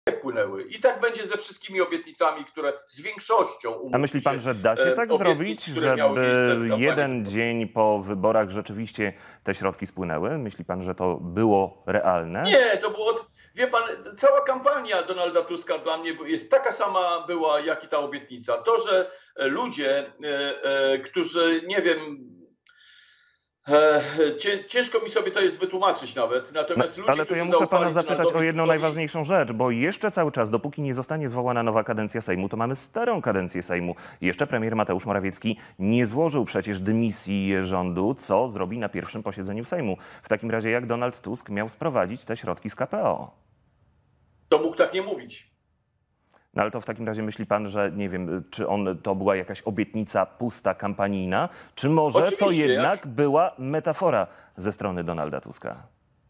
wpłynęły. I tak będzie ze wszystkimi obietnicami, które z większością. A myśli pan, że da się tak zrobić, żeby jeden dzień po wyborach rzeczywiście te środki spłynęły? Myśli pan, że to było realne? Nie, to było, wie pan, cała kampania Donalda Tuska dla mnie jest taka sama była, jak i ta obietnica. To, że ludzie, którzy, nie wiem, ciężko mi sobie to jest wytłumaczyć nawet. Natomiast ludzie, ale to ja muszę pana zapytać o jedną najważniejszą rzecz, bo jeszcze cały czas, dopóki nie zostanie zwołana nowa kadencja Sejmu, to mamy starą kadencję Sejmu. Jeszcze premier Mateusz Morawiecki nie złożył przecież dymisji rządu, co zrobi na pierwszym posiedzeniu Sejmu. W takim razie jak Donald Tusk miał sprowadzić te środki z KPO? To mógł tak nie mówić. No ale to w takim razie myśli pan, że nie wiem, czy to była jakaś obietnica pusta, kampanijna, czy może Oczywiście, to jednak była metafora ze strony Donalda Tuska?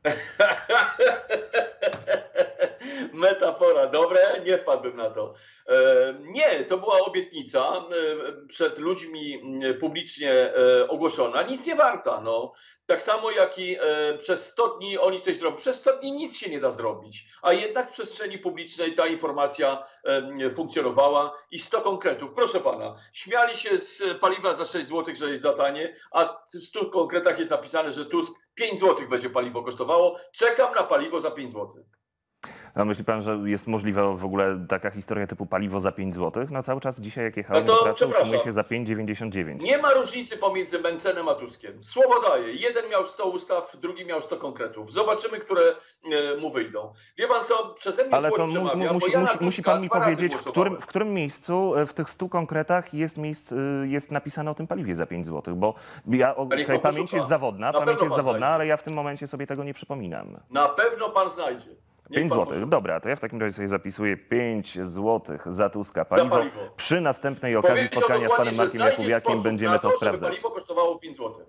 Metafora, dobre, nie wpadłbym na to. Nie, to była obietnica przed ludźmi publicznie ogłoszona, nic nie warta. No. Tak samo jak i przez 100 dni oni coś zrobią. Przez 100 dni nic się nie da zrobić, a jednak w przestrzeni publicznej ta informacja funkcjonowała i 100 konkretów. Proszę pana, śmiali się z paliwa za 6 zł, że jest za tanie, a w 100 konkretach jest napisane, że Tusk 5 zł będzie paliwo kosztowało. Czekam na paliwo za 5 zł. A myśli pan, że jest możliwa w ogóle taka historia typu paliwo za 5 zł? No cały czas dzisiaj jak jechałem do pracy, utrzymuje się za 5,99. Nie ma różnicy pomiędzy Mencenem a Tuskiem. Słowo daję. Jeden miał 100 ustaw, drugi miał 100 konkretów. Zobaczymy, które mu wyjdą. Wie pan co, przeze mnie ale to przemawia, musi pan mi powiedzieć, w którym miejscu w tych 100 konkretach jest napisane o tym paliwie za 5 zł, bo ja, pamięć jest zawodna, ale ja w tym momencie sobie tego nie przypominam. Na pewno pan znajdzie. 5 zł. Dobra, to ja w takim razie sobie zapisuję 5 zł za Tuska paliwo. Przy następnej okazji spotkania z panem Markiem Jakubiakiem będziemy to sprawdzać. Paliwo kosztowało 5 zł.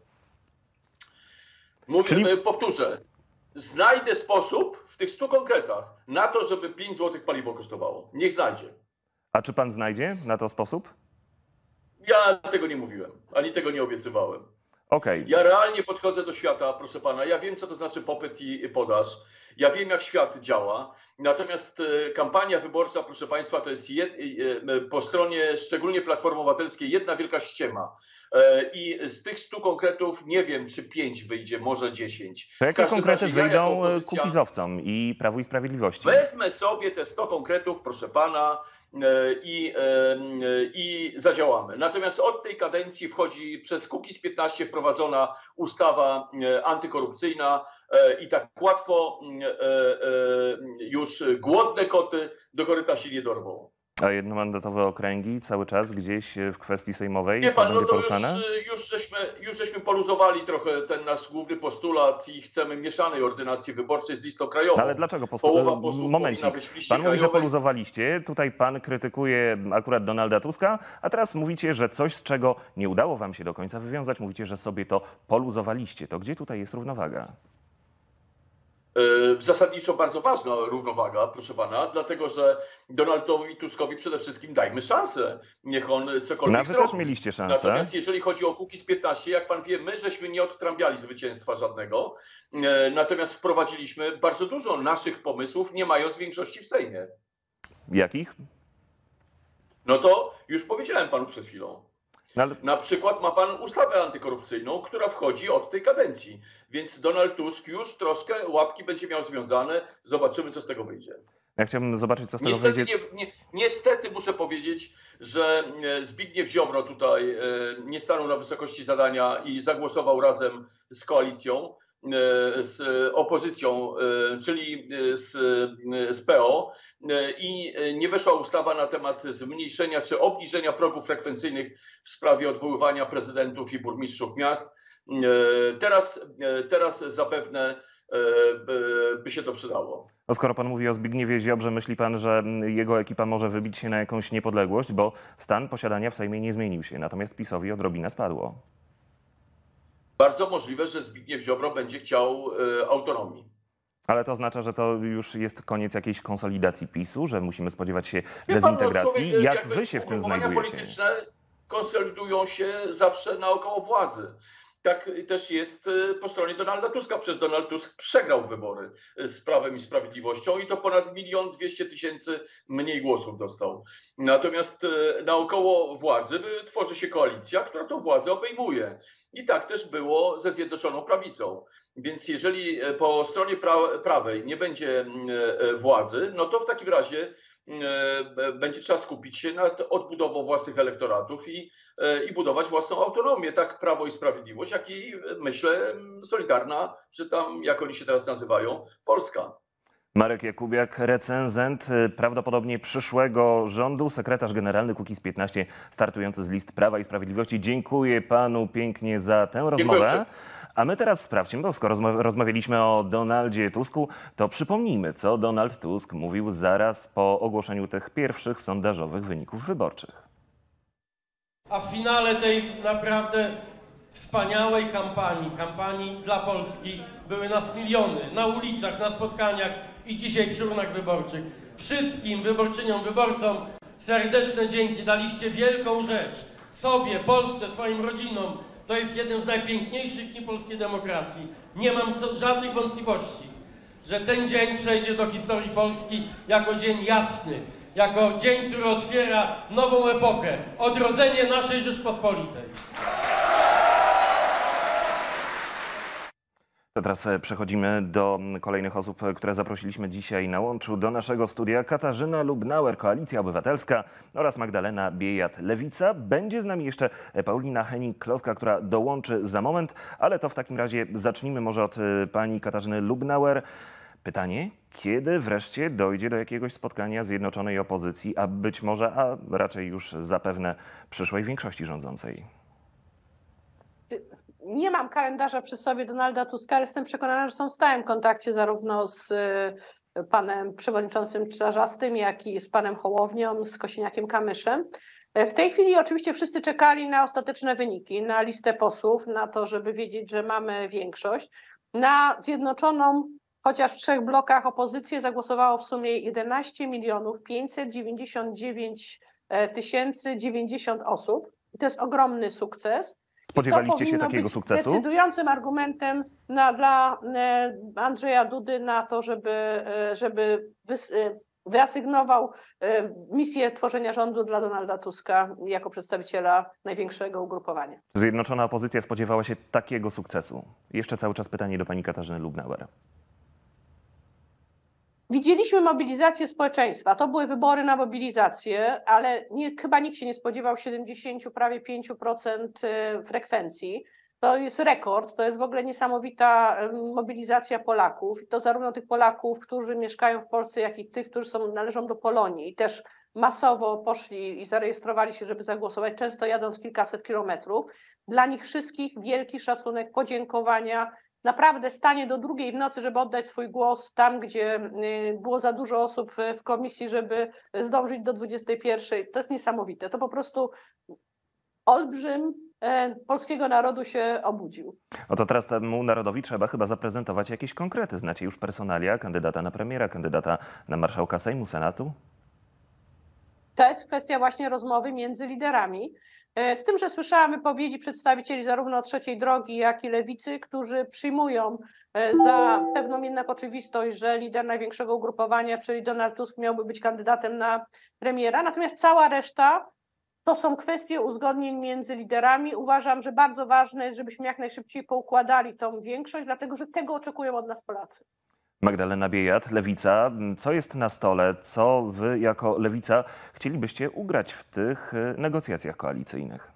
Powtórzę. Znajdę sposób w tych 100 konkretach na to, żeby 5 zł paliwo kosztowało. Niech znajdzie. A czy pan znajdzie na to sposób? Ja tego nie mówiłem, ani tego nie obiecywałem. Okay. Ja realnie podchodzę do świata, proszę pana. Ja wiem, co to znaczy popyt i podaż. Ja wiem, jak świat działa. Natomiast kampania wyborcza, proszę państwa, to jest po stronie szczególnie Platformy Obywatelskiej jedna wielka ściema. I z tych 100 konkretów nie wiem, czy 5 wyjdzie, może 10. To jakie konkrety wyjdą Kukizowcom i Prawu i Sprawiedliwości? Wezmę sobie te 100 konkretów, proszę pana, i zadziałamy. Natomiast od tej kadencji wchodzi przez Kukiz 15 wprowadzona ustawa antykorupcyjna i tak łatwo już głodne koty do koryta się nie dorwą. A jednomandatowe okręgi cały czas gdzieś w kwestii sejmowej Nie pan, będzie poruszane? Już żeśmy poluzowali trochę ten nasz główny postulat i chcemy mieszanej ordynacji wyborczej z listą krajową. Ale dlaczego momencik. Pan mówi, że poluzowaliście. Tutaj pan krytykuje akurat Donalda Tuska, a teraz mówicie, że coś, z czego nie udało wam się do końca wywiązać, mówicie, że sobie to poluzowaliście. To gdzie tutaj jest równowaga? Zasadniczo bardzo ważna równowaga, proszę pana, dlatego że Donaldowi Tuskowi przede wszystkim dajmy szansę. Niech on cokolwiek zrobi. Też mieliście szansę. Natomiast jeżeli chodzi o Kukiz 15, jak pan wie, my żeśmy nie odtrąbiali zwycięstwa żadnego. Natomiast wprowadziliśmy bardzo dużo naszych pomysłów, nie mając większości w Sejmie. Jakich? No to już powiedziałem panu przed chwilą. Na przykład ma pan ustawę antykorupcyjną, która wchodzi od tej kadencji. Więc Donald Tusk już troszkę łapki będzie miał związane. Zobaczymy, co z tego wyjdzie. Ja chciałbym zobaczyć, co z tego wyjdzie. Niestety muszę powiedzieć, że Zbigniew Ziobro tutaj nie stanął na wysokości zadania i zagłosował razem z koalicją, z opozycją, czyli z PO. I nie weszła ustawa na temat zmniejszenia czy obniżenia progów frekwencyjnych w sprawie odwoływania prezydentów i burmistrzów miast. Teraz zapewne by się to przydało. No skoro pan mówi o Zbigniewie Ziobrze, myśli pan, że jego ekipa może wybić się na jakąś niepodległość, bo stan posiadania w Sejmie nie zmienił się, natomiast PiS-owi odrobinę spadło. Bardzo możliwe, że Zbigniew Ziobro będzie chciał autonomii. Ale to oznacza, że to już jest koniec jakiejś konsolidacji PiS-u, że musimy spodziewać się dezintegracji. Jak wy się w tym znajdujecie? Polityczne konsolidują się zawsze naokoło władzy. tak też jest po stronie Donalda Tuska. Przecież Donald Tusk przegrał wybory z Prawem i Sprawiedliwością i to ponad 1 200 000 mniej głosów dostał. Natomiast naokoło władzy tworzy się koalicja, która tą władzę obejmuje. I tak też było ze Zjednoczoną Prawicą. Więc jeżeli po stronie prawej nie będzie władzy, no to w takim razie będzie trzeba skupić się nad odbudową własnych elektoratów i budować własną autonomię. Tak Prawo i Sprawiedliwość, jak i myślę Solidarna, czy tam jak oni się teraz nazywają, Polska. Marek Jakubiak, recenzent prawdopodobnie przyszłego rządu, sekretarz generalny Kukiz15, startujący z list Prawa i Sprawiedliwości. Dziękuję panu pięknie za tę rozmowę. A my teraz sprawdźmy, bo skoro rozmawialiśmy o Donaldzie Tusku, to przypomnijmy, co Donald Tusk mówił zaraz po ogłoszeniu tych pierwszych sondażowych wyników wyborczych. A w finale tej naprawdę wspaniałej kampanii dla Polski, były nas miliony na ulicach, na spotkaniach i dzisiaj przy urnach wyborczych. Wszystkim wyborczyniom, wyborcom serdeczne dzięki. Daliście wielką rzecz sobie, Polsce, swoim rodzinom. To jest jeden z najpiękniejszych dni polskiej demokracji. Nie mam żadnych wątpliwości, że ten dzień przejdzie do historii Polski jako dzień jasny, jako dzień, który otwiera nową epokę, odrodzenie naszej Rzeczpospolitej. To teraz przechodzimy do kolejnych osób, które zaprosiliśmy dzisiaj na łączu do naszego studia. Katarzyna Lubnauer, Koalicja Obywatelska oraz Magdalena Biejat, Lewica. Będzie z nami jeszcze Paulina Hennig-Kloska, która dołączy za moment, ale to w takim razie zacznijmy może od pani Katarzyny Lubnauer. Pytanie, kiedy wreszcie dojdzie do jakiegoś spotkania zjednoczonej opozycji, a być może, a raczej już zapewne przyszłej większości rządzącej? Nie mam kalendarza przy sobie Donalda Tuska, ale jestem przekonana, że są w stałym kontakcie zarówno z panem przewodniczącym Czarzastym, jak i z panem Hołownią, z Kosiniakiem-Kamyszem. W tej chwili oczywiście wszyscy czekali na ostateczne wyniki, na listę posłów, na to, żeby wiedzieć, że mamy większość. Na zjednoczoną, chociaż w 3 blokach opozycję zagłosowało w sumie 11 599 090 osób. I to jest ogromny sukces. Spodziewaliście się takiego sukcesu? Decydującym argumentem dla Andrzeja Dudy na to, żeby wyasygnował misję tworzenia rządu dla Donalda Tuska jako przedstawiciela największego ugrupowania. Zjednoczona opozycja spodziewała się takiego sukcesu. Jeszcze cały czas pytanie do pani Katarzyny Lubnauer. Widzieliśmy mobilizację społeczeństwa. To były wybory na mobilizację, ale chyba nikt się nie spodziewał 75% frekwencji. To jest rekord, to jest w ogóle niesamowita mobilizacja Polaków. I to zarówno tych Polaków, którzy mieszkają w Polsce, jak i tych, którzy należą do Polonii. I też masowo poszli i zarejestrowali się, żeby zagłosować, często jadąc kilkaset kilometrów. Dla nich wszystkich wielki szacunek, podziękowania. Naprawdę stanie do 2 w nocy, żeby oddać swój głos tam, gdzie było za dużo osób w komisji, żeby zdążyć do 21. To jest niesamowite. To po prostu olbrzym polskiego narodu się obudził. Oto teraz temu narodowi trzeba chyba zaprezentować jakieś konkrety. Znacie już personalia kandydata na premiera, kandydata na marszałka Sejmu, Senatu? To jest kwestia właśnie rozmowy między liderami. Z tym, że słyszałam wypowiedzi przedstawicieli zarówno Trzeciej Drogi, jak i Lewicy, którzy przyjmują za pewną jednak oczywistość, że lider największego ugrupowania, czyli Donald Tusk, miałby być kandydatem na premiera. Natomiast cała reszta to są kwestie uzgodnień między liderami. Uważam, że bardzo ważne jest, żebyśmy jak najszybciej poukładali tą większość, dlatego że tego oczekują od nas Polacy. Magdalena Biejat, Lewica. Co jest na stole? Co wy jako Lewica chcielibyście ugrać w tych negocjacjach koalicyjnych?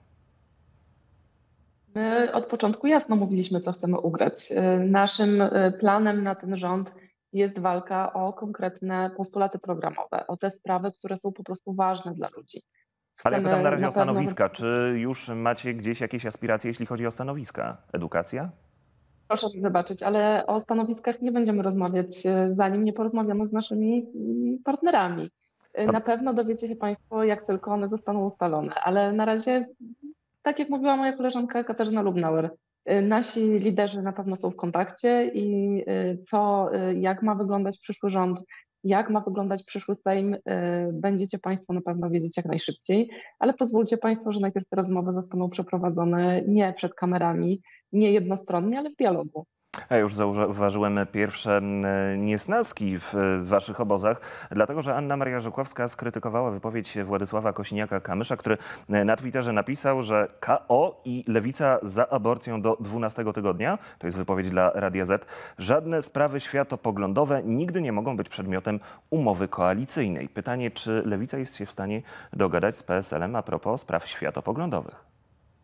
My od początku jasno mówiliśmy, co chcemy ugrać. Naszym planem na ten rząd jest walka o konkretne postulaty programowe, o te sprawy, które są po prostu ważne dla ludzi. Ale ja pytam na razie o stanowiska. Czy już macie gdzieś jakieś aspiracje, jeśli chodzi o stanowiska? Edukacja? Proszę mi wybaczyć, ale o stanowiskach nie będziemy rozmawiać, zanim nie porozmawiamy z naszymi partnerami. Na pewno dowiecie się Państwo, jak tylko one zostaną ustalone, ale na razie, tak jak mówiła moja koleżanka Katarzyna Lubnauer, nasi liderzy na pewno są w kontakcie i jak ma wyglądać przyszły rząd, Jak ma wyglądać przyszły Sejm, będziecie Państwo na pewno wiedzieć jak najszybciej, ale pozwólcie Państwo, że najpierw te rozmowy zostaną przeprowadzone nie przed kamerami, nie jednostronnie, ale w dialogu. Ja już zauważyłem pierwsze niesnaski w waszych obozach, dlatego że Anna Maria Żukowska skrytykowała wypowiedź Władysława Kosiniaka-Kamysza, który na Twitterze napisał, że KO i Lewica za aborcją do 12 tygodnia, to jest wypowiedź dla Radia Z, żadne sprawy światopoglądowe nigdy nie mogą być przedmiotem umowy koalicyjnej. Pytanie, czy Lewica jest się w stanie dogadać z PSL-em a propos spraw światopoglądowych?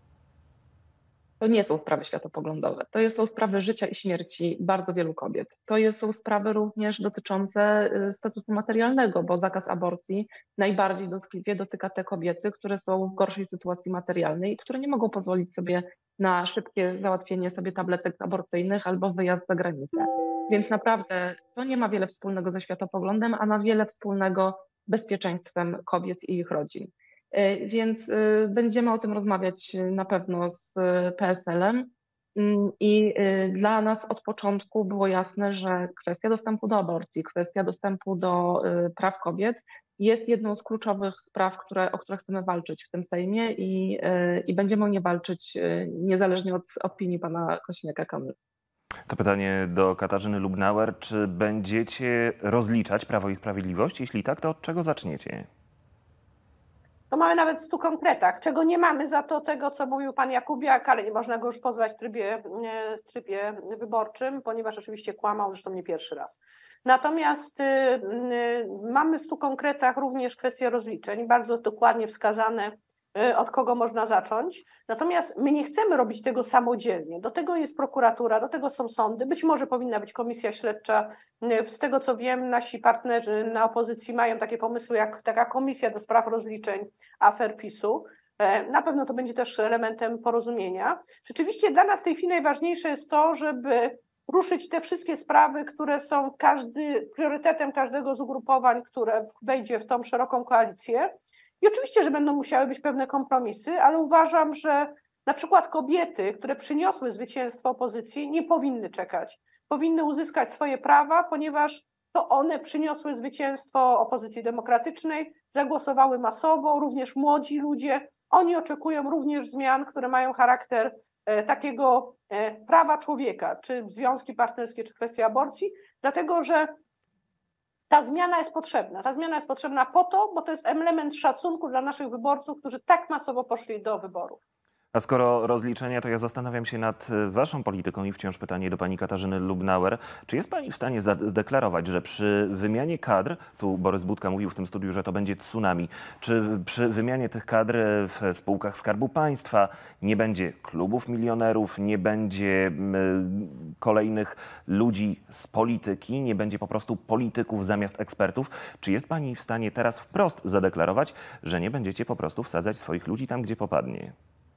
To nie są sprawy światopoglądowe, to są sprawy życia i śmierci bardzo wielu kobiet. To są sprawy również dotyczące statusu materialnego, bo zakaz aborcji najbardziej dotkliwie dotyka te kobiety, które są w gorszej sytuacji materialnej i które nie mogą pozwolić sobie na szybkie załatwienie sobie tabletek aborcyjnych albo wyjazd za granicę. Więc naprawdę to nie ma wiele wspólnego ze światopoglądem, a ma wiele wspólnego z bezpieczeństwem kobiet i ich rodzin. Więc będziemy o tym rozmawiać na pewno z PSL-em i dla nas od początku było jasne, że kwestia dostępu do aborcji, kwestia dostępu do praw kobiet jest jedną z kluczowych spraw, o które chcemy walczyć w tym Sejmie i będziemy o nie walczyć niezależnie od opinii pana Kosiniaka-Kamysza. To pytanie do Katarzyny Lubnauer. Czy będziecie rozliczać Prawo i Sprawiedliwość? Jeśli tak, to od czego zaczniecie? To mamy nawet w 100 konkretach, czego nie mamy za to tego, co mówił pan Jakubiak, ale nie można go już pozwać w trybie wyborczym, ponieważ oczywiście kłamał, zresztą nie pierwszy raz. Natomiast mamy w 100 konkretach również kwestie rozliczeń, bardzo dokładnie wskazane, od kogo można zacząć. Natomiast my nie chcemy robić tego samodzielnie. Do tego jest prokuratura, do tego są sądy, być może powinna być komisja śledcza. Z tego co wiem, nasi partnerzy na opozycji mają takie pomysły jak taka komisja do spraw rozliczeń afer PiS-u. Na pewno to będzie też elementem porozumienia. Rzeczywiście dla nas w tej chwili najważniejsze jest to, żeby ruszyć te wszystkie sprawy, które są priorytetem każdego z ugrupowań, które wejdzie w tą szeroką koalicję. I oczywiście, że będą musiały być pewne kompromisy, ale uważam, że na przykład kobiety, które przyniosły zwycięstwo opozycji, nie powinny czekać. Powinny uzyskać swoje prawa, ponieważ to one przyniosły zwycięstwo opozycji demokratycznej, zagłosowały masowo, również młodzi ludzie. Oni oczekują również zmian, które mają charakter takiego prawa człowieka, czy związki partnerskie, czy kwestia aborcji, dlatego że ta zmiana jest potrzebna. Ta zmiana jest potrzebna po to, bo to jest element szacunku dla naszych wyborców, którzy tak masowo poszli do wyborów. A skoro rozliczenia, to ja zastanawiam się nad waszą polityką i wciąż pytanie do pani Katarzyny Lubnauer. Czy jest pani w stanie zdeklarować, że przy wymianie kadr, tu Borys Budka mówił w tym studiu, że to będzie tsunami, czy przy wymianie tych kadr w spółkach Skarbu Państwa nie będzie klubów milionerów, nie będzie kolejnych ludzi z polityki, nie będzie po prostu polityków zamiast ekspertów? Czy jest pani w stanie teraz wprost zadeklarować, że nie będziecie po prostu wsadzać swoich ludzi tam, gdzie popadnie?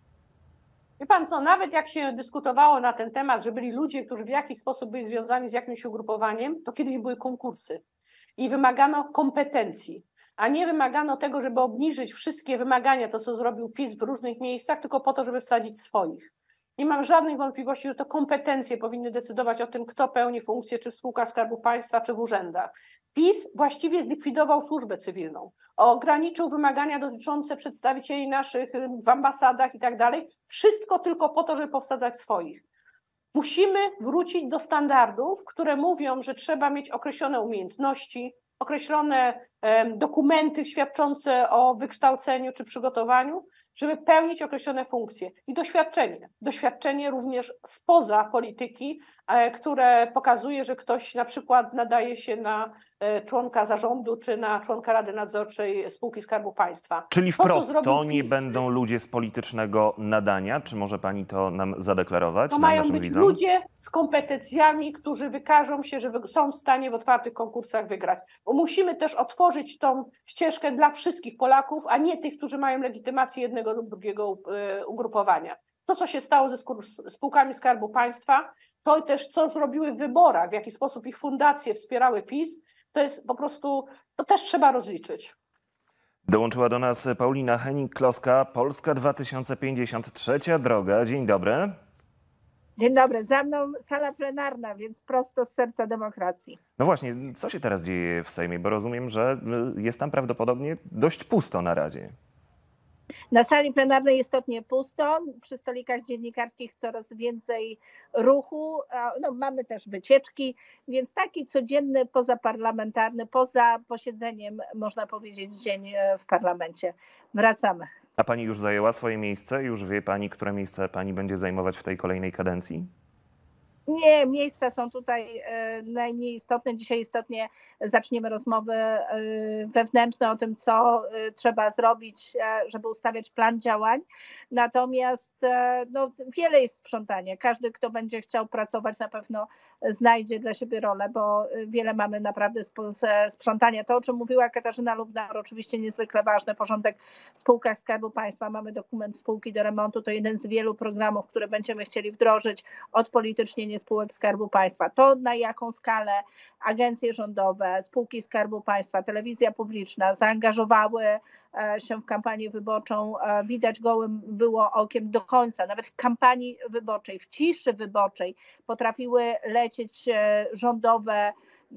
Wie pan co, nawet jak się dyskutowało na ten temat, że byli ludzie, którzy w jakiś sposób byli związani z jakimś ugrupowaniem, to kiedyś były konkursy i wymagano kompetencji, a nie wymagano tego, żeby obniżyć wszystkie wymagania, to co zrobił PiS w różnych miejscach, tylko po to, żeby wsadzić swoich. Nie mam żadnych wątpliwości, że to kompetencje powinny decydować o tym, kto pełni funkcje, czy w spółkach Skarbu Państwa, czy w urzędach. PiS właściwie zlikwidował służbę cywilną, ograniczył wymagania dotyczące przedstawicieli naszych w ambasadach i tak dalej. Wszystko tylko po to, żeby powsadzać swoich. Musimy wrócić do standardów, które mówią, że trzeba mieć określone umiejętności, określone dokumenty świadczące o wykształceniu czy przygotowaniu, żeby pełnić określone funkcje i doświadczenie. Doświadczenie również spoza polityki, które pokazuje, że ktoś na przykład nadaje się na członka zarządu czy na członka Rady Nadzorczej spółki Skarbu Państwa. Czyli wprost to nie będą ludzie z politycznego nadania? Czy może pani to nam zadeklarować? To mają być ludzie z kompetencjami, którzy wykażą się, że są w stanie w otwartych konkursach wygrać. Bo musimy też otworzyć tą ścieżkę dla wszystkich Polaków, a nie tych, którzy mają legitymację jednego lub drugiego ugrupowania. To, co się stało ze spółkami Skarbu Państwa, to też co zrobiły w wyborach, w jaki sposób ich fundacje wspierały PiS, to jest po prostu, to też trzeba rozliczyć. Dołączyła do nas Paulina Hennig-Kloska, Polska 2050, Trzecia Droga. Dzień dobry. Dzień dobry, za mną sala plenarna, więc prosto z serca demokracji. No właśnie, co się teraz dzieje w Sejmie? Bo rozumiem, że jest tam prawdopodobnie dość pusto na razie. Na sali plenarnej istotnie pusto, przy stolikach dziennikarskich coraz więcej ruchu, no, mamy też wycieczki, więc taki codzienny, pozaparlamentarny, poza posiedzeniem, można powiedzieć, dzień w parlamencie. Wracamy. A pani już zajęła swoje miejsce? Już wie pani, które miejsce pani będzie zajmować w tej kolejnej kadencji? Nie, miejsca są tutaj najmniej istotne. Dzisiaj istotnie zaczniemy rozmowy wewnętrzne o tym, co trzeba zrobić, żeby ustawiać plan działań. Natomiast no, wiele jest sprzątania. Każdy, kto będzie chciał pracować, na pewno znajdzie dla siebie rolę, bo wiele mamy naprawdę sprzątania. To, o czym mówiła Katarzyna Lubnauer, oczywiście niezwykle ważne. Porządek w spółkach Skarbu Państwa. Mamy dokument spółki do remontu. To jeden z wielu programów, które będziemy chcieli wdrożyć. Odpolitycznienie spółek Skarbu Państwa. To, na jaką skalę agencje rządowe, spółki Skarbu Państwa, telewizja publiczna zaangażowały się w kampanię wyborczą, widać gołym było okiem do końca. Nawet w kampanii wyborczej, w ciszy wyborczej potrafiły lecieć rządowe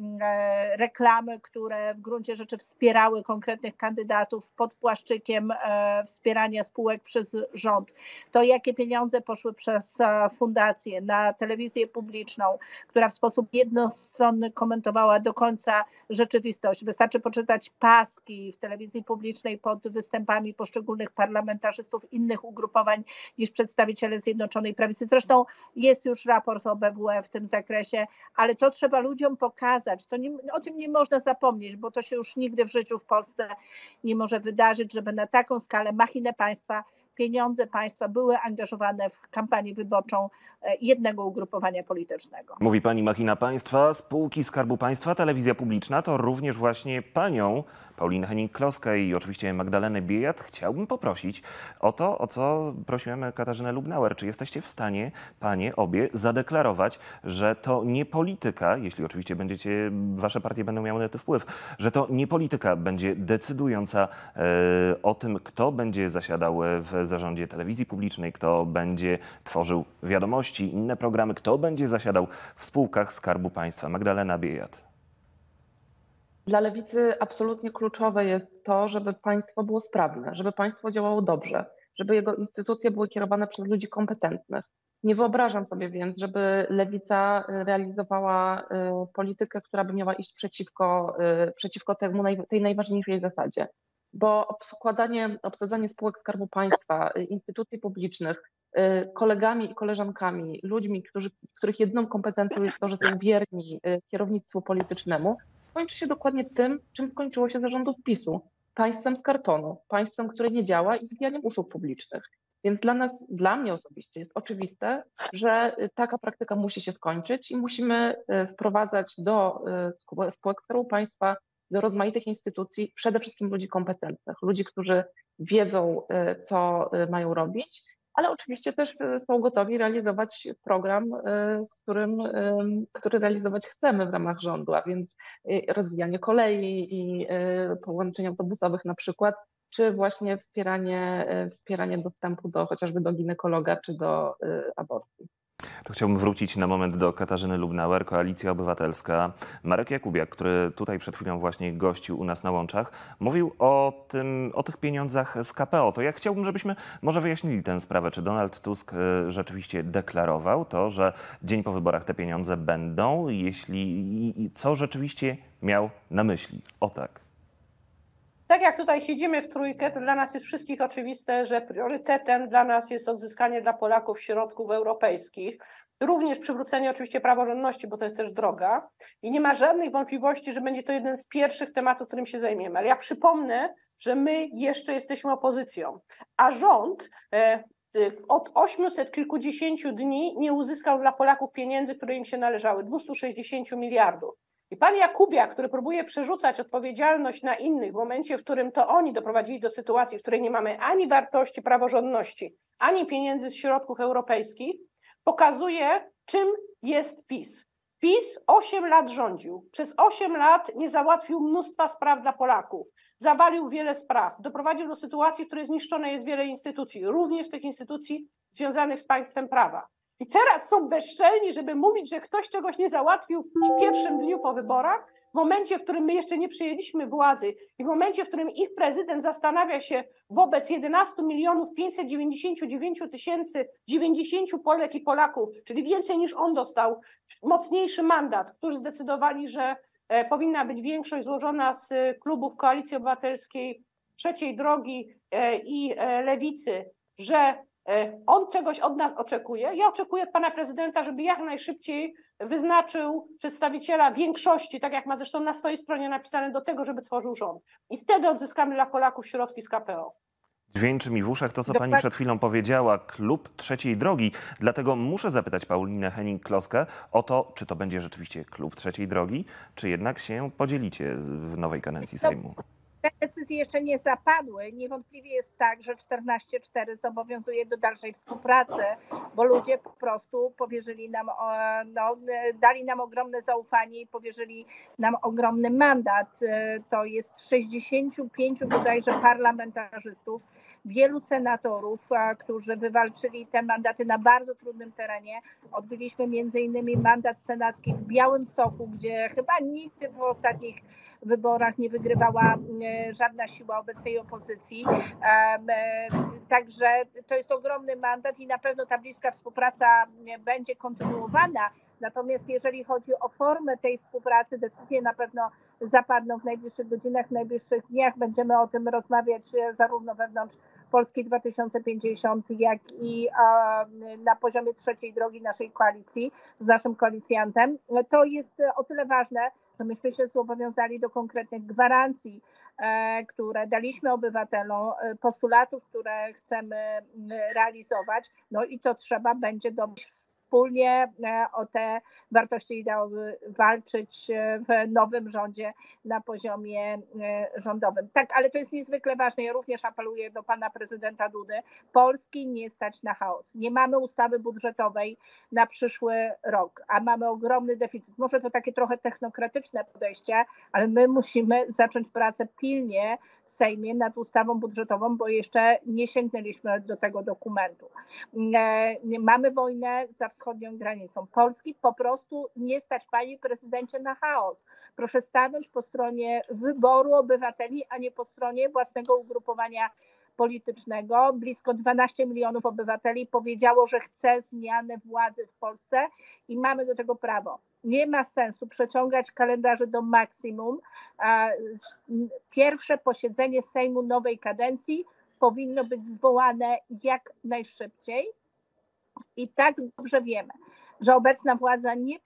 reklamy, które w gruncie rzeczy wspierały konkretnych kandydatów pod płaszczykiem wspierania spółek przez rząd. To, jakie pieniądze poszły przez fundację na telewizję publiczną, która w sposób jednostronny komentowała do końca rzeczywistość. Wystarczy poczytać paski w telewizji publicznej pod występami poszczególnych parlamentarzystów innych ugrupowań niż przedstawiciele Zjednoczonej Prawicy. Zresztą jest już raport OBWE w tym zakresie, ale to trzeba ludziom pokazać. O tym nie można zapomnieć, bo to się już nigdy w życiu w Polsce nie może wydarzyć, żeby na taką skalę machinę państwa, pieniądze państwa były angażowane w kampanię wyborczą jednego ugrupowania politycznego. Mówi pani machina państwa, spółki Skarbu Państwa, telewizja publiczna, to również właśnie panią Paulinę Hennig-Kloskę i oczywiście Magdalenę Biejat chciałbym poprosić o to, o co prosiłem Katarzynę Lubnauer. Czy jesteście w stanie, panie obie, zadeklarować, że to nie polityka, jeśli oczywiście wasze partie będą miały na to wpływ, że to nie polityka będzie decydująca o tym, kto będzie zasiadał w zarządzie telewizji publicznej, kto będzie tworzył wiadomości, inne programy, kto będzie zasiadał w spółkach Skarbu Państwa. Magdalena Biejat. Dla Lewicy absolutnie kluczowe jest to, żeby państwo było sprawne, żeby państwo działało dobrze, żeby jego instytucje były kierowane przez ludzi kompetentnych. Nie wyobrażam sobie więc, żeby Lewica realizowała politykę, która by miała iść przeciwko tej najważniejszej zasadzie. Bo obsadzanie spółek Skarbu Państwa, instytucji publicznych kolegami i koleżankami, ludźmi, których jedyną kompetencją jest to, że są wierni kierownictwu politycznemu, kończy się dokładnie tym, czym skończyło się za rządów PiS-u. Państwem z kartonu, państwem, które nie działa i zwijaniem usług publicznych. Więc dla mnie osobiście jest oczywiste, że taka praktyka musi się skończyć i musimy wprowadzać do spółek Skarbu Państwa, do rozmaitych instytucji przede wszystkim ludzi kompetentnych, ludzi, którzy wiedzą, co mają robić, ale oczywiście też są gotowi realizować program, który realizować chcemy w ramach rządu, a więc rozwijanie kolei i połączeń autobusowych na przykład, czy właśnie wspieranie dostępu chociażby do ginekologa czy do aborcji. To chciałbym wrócić na moment do Katarzyny Lubnauer, Koalicja Obywatelska. Marek Jakubiak, który tutaj przed chwilą właśnie gościł u nas na łączach, mówił o tych pieniądzach z KPO. To ja chciałbym, żebyśmy może wyjaśnili tę sprawę. Czy Donald Tusk rzeczywiście deklarował to, że dzień po wyborach te pieniądze będą? Co rzeczywiście miał na myśli? O tak. Tak jak tutaj siedzimy w trójkę, to dla nas jest wszystkich oczywiste, że priorytetem dla nas jest odzyskanie dla Polaków środków europejskich, również przywrócenie oczywiście praworządności, bo to jest też droga i nie ma żadnych wątpliwości, że będzie to jeden z pierwszych tematów, którym się zajmiemy. Ale ja przypomnę, że my jeszcze jesteśmy opozycją, a rząd od 800 kilkudziesięciu dni nie uzyskał dla Polaków pieniędzy, które im się należały, 260 miliardów. I pan Jakubiak, który próbuje przerzucać odpowiedzialność na innych w momencie, w którym to oni doprowadzili do sytuacji, w której nie mamy ani wartości praworządności, ani pieniędzy z środków europejskich, pokazuje, czym jest PiS. PiS 8 lat rządził. Przez 8 lat nie załatwił mnóstwa spraw dla Polaków. Zawalił wiele spraw. Doprowadził do sytuacji, w której zniszczone jest wiele instytucji, również tych instytucji związanych z państwem prawa. I teraz są bezczelni, żeby mówić, że ktoś czegoś nie załatwił w pierwszym dniu po wyborach, w momencie, w którym my jeszcze nie przejęliśmy władzy i w momencie, w którym ich prezydent zastanawia się wobec 11 599 090 Polek i Polaków, czyli więcej niż on dostał, mocniejszy mandat, którzy zdecydowali, że powinna być większość złożona z klubów Koalicji Obywatelskiej, Trzeciej Drogi i Lewicy, że on czegoś od nas oczekuje. Ja oczekuję od pana prezydenta, żeby jak najszybciej wyznaczył przedstawiciela większości, tak jak ma zresztą na swojej stronie napisane, do tego, żeby tworzył rząd. I wtedy odzyskamy dla Polaków środki z KPO. Dźwięczy mi w uszach to, co pani przed chwilą powiedziała, klub Trzeciej Drogi. Dlatego muszę zapytać Paulinę Hennig-Kloskę o to, czy to będzie rzeczywiście klub Trzeciej Drogi, czy jednak się podzielicie w nowej kadencji Sejmu. Te decyzje jeszcze nie zapadły. Niewątpliwie jest tak, że 14.4 zobowiązuje do dalszej współpracy, bo ludzie po prostu powierzyli nam, dali nam ogromne zaufanie i powierzyli nam ogromny mandat. To jest 65 bodajże parlamentarzystów, wielu senatorów, którzy wywalczyli te mandaty na bardzo trudnym terenie. Odbyliśmy między innymi mandat senacki w Białymstoku, gdzie chyba nigdy w ostatnich wyborach nie wygrywała żadna siła obecnej opozycji. Także to jest ogromny mandat i na pewno ta bliska współpraca będzie kontynuowana. Natomiast jeżeli chodzi o formę tej współpracy, decyzje na pewno zapadną w najbliższych godzinach, w najbliższych dniach. Będziemy o tym rozmawiać zarówno wewnątrz Polski 2050, jak i na poziomie Trzeciej Drogi naszej koalicji z naszym koalicjantem. To jest o tyle ważne, że myśmy się zobowiązali do konkretnych gwarancji, które daliśmy obywatelom, postulatów, które chcemy realizować. No i to trzeba będzie wspólnie o te wartości ideały walczyć w nowym rządzie na poziomie rządowym. Tak, ale to jest niezwykle ważne. Ja również apeluję do pana prezydenta Dudy. Polski nie stać na chaos. Nie mamy ustawy budżetowej na przyszły rok, a mamy ogromny deficyt. Może to takie trochę technokratyczne podejście, ale my musimy zacząć pracę pilnie w Sejmie nad ustawą budżetową, bo jeszcze nie sięgnęliśmy do tego dokumentu. Mamy wojnę za wschodnią granicą. Polski po prostu nie stać, panie prezydencie, na chaos. Proszę stanąć po stronie wyboru obywateli, a nie po stronie własnego ugrupowania politycznego. Blisko 12 milionów obywateli powiedziało, że chce zmiany władzy w Polsce i mamy do tego prawo. Nie ma sensu przeciągać kalendarzy do maksimum. Pierwsze posiedzenie Sejmu nowej kadencji powinno być zwołane jak najszybciej. I tak dobrze wiemy, że obecna władza nie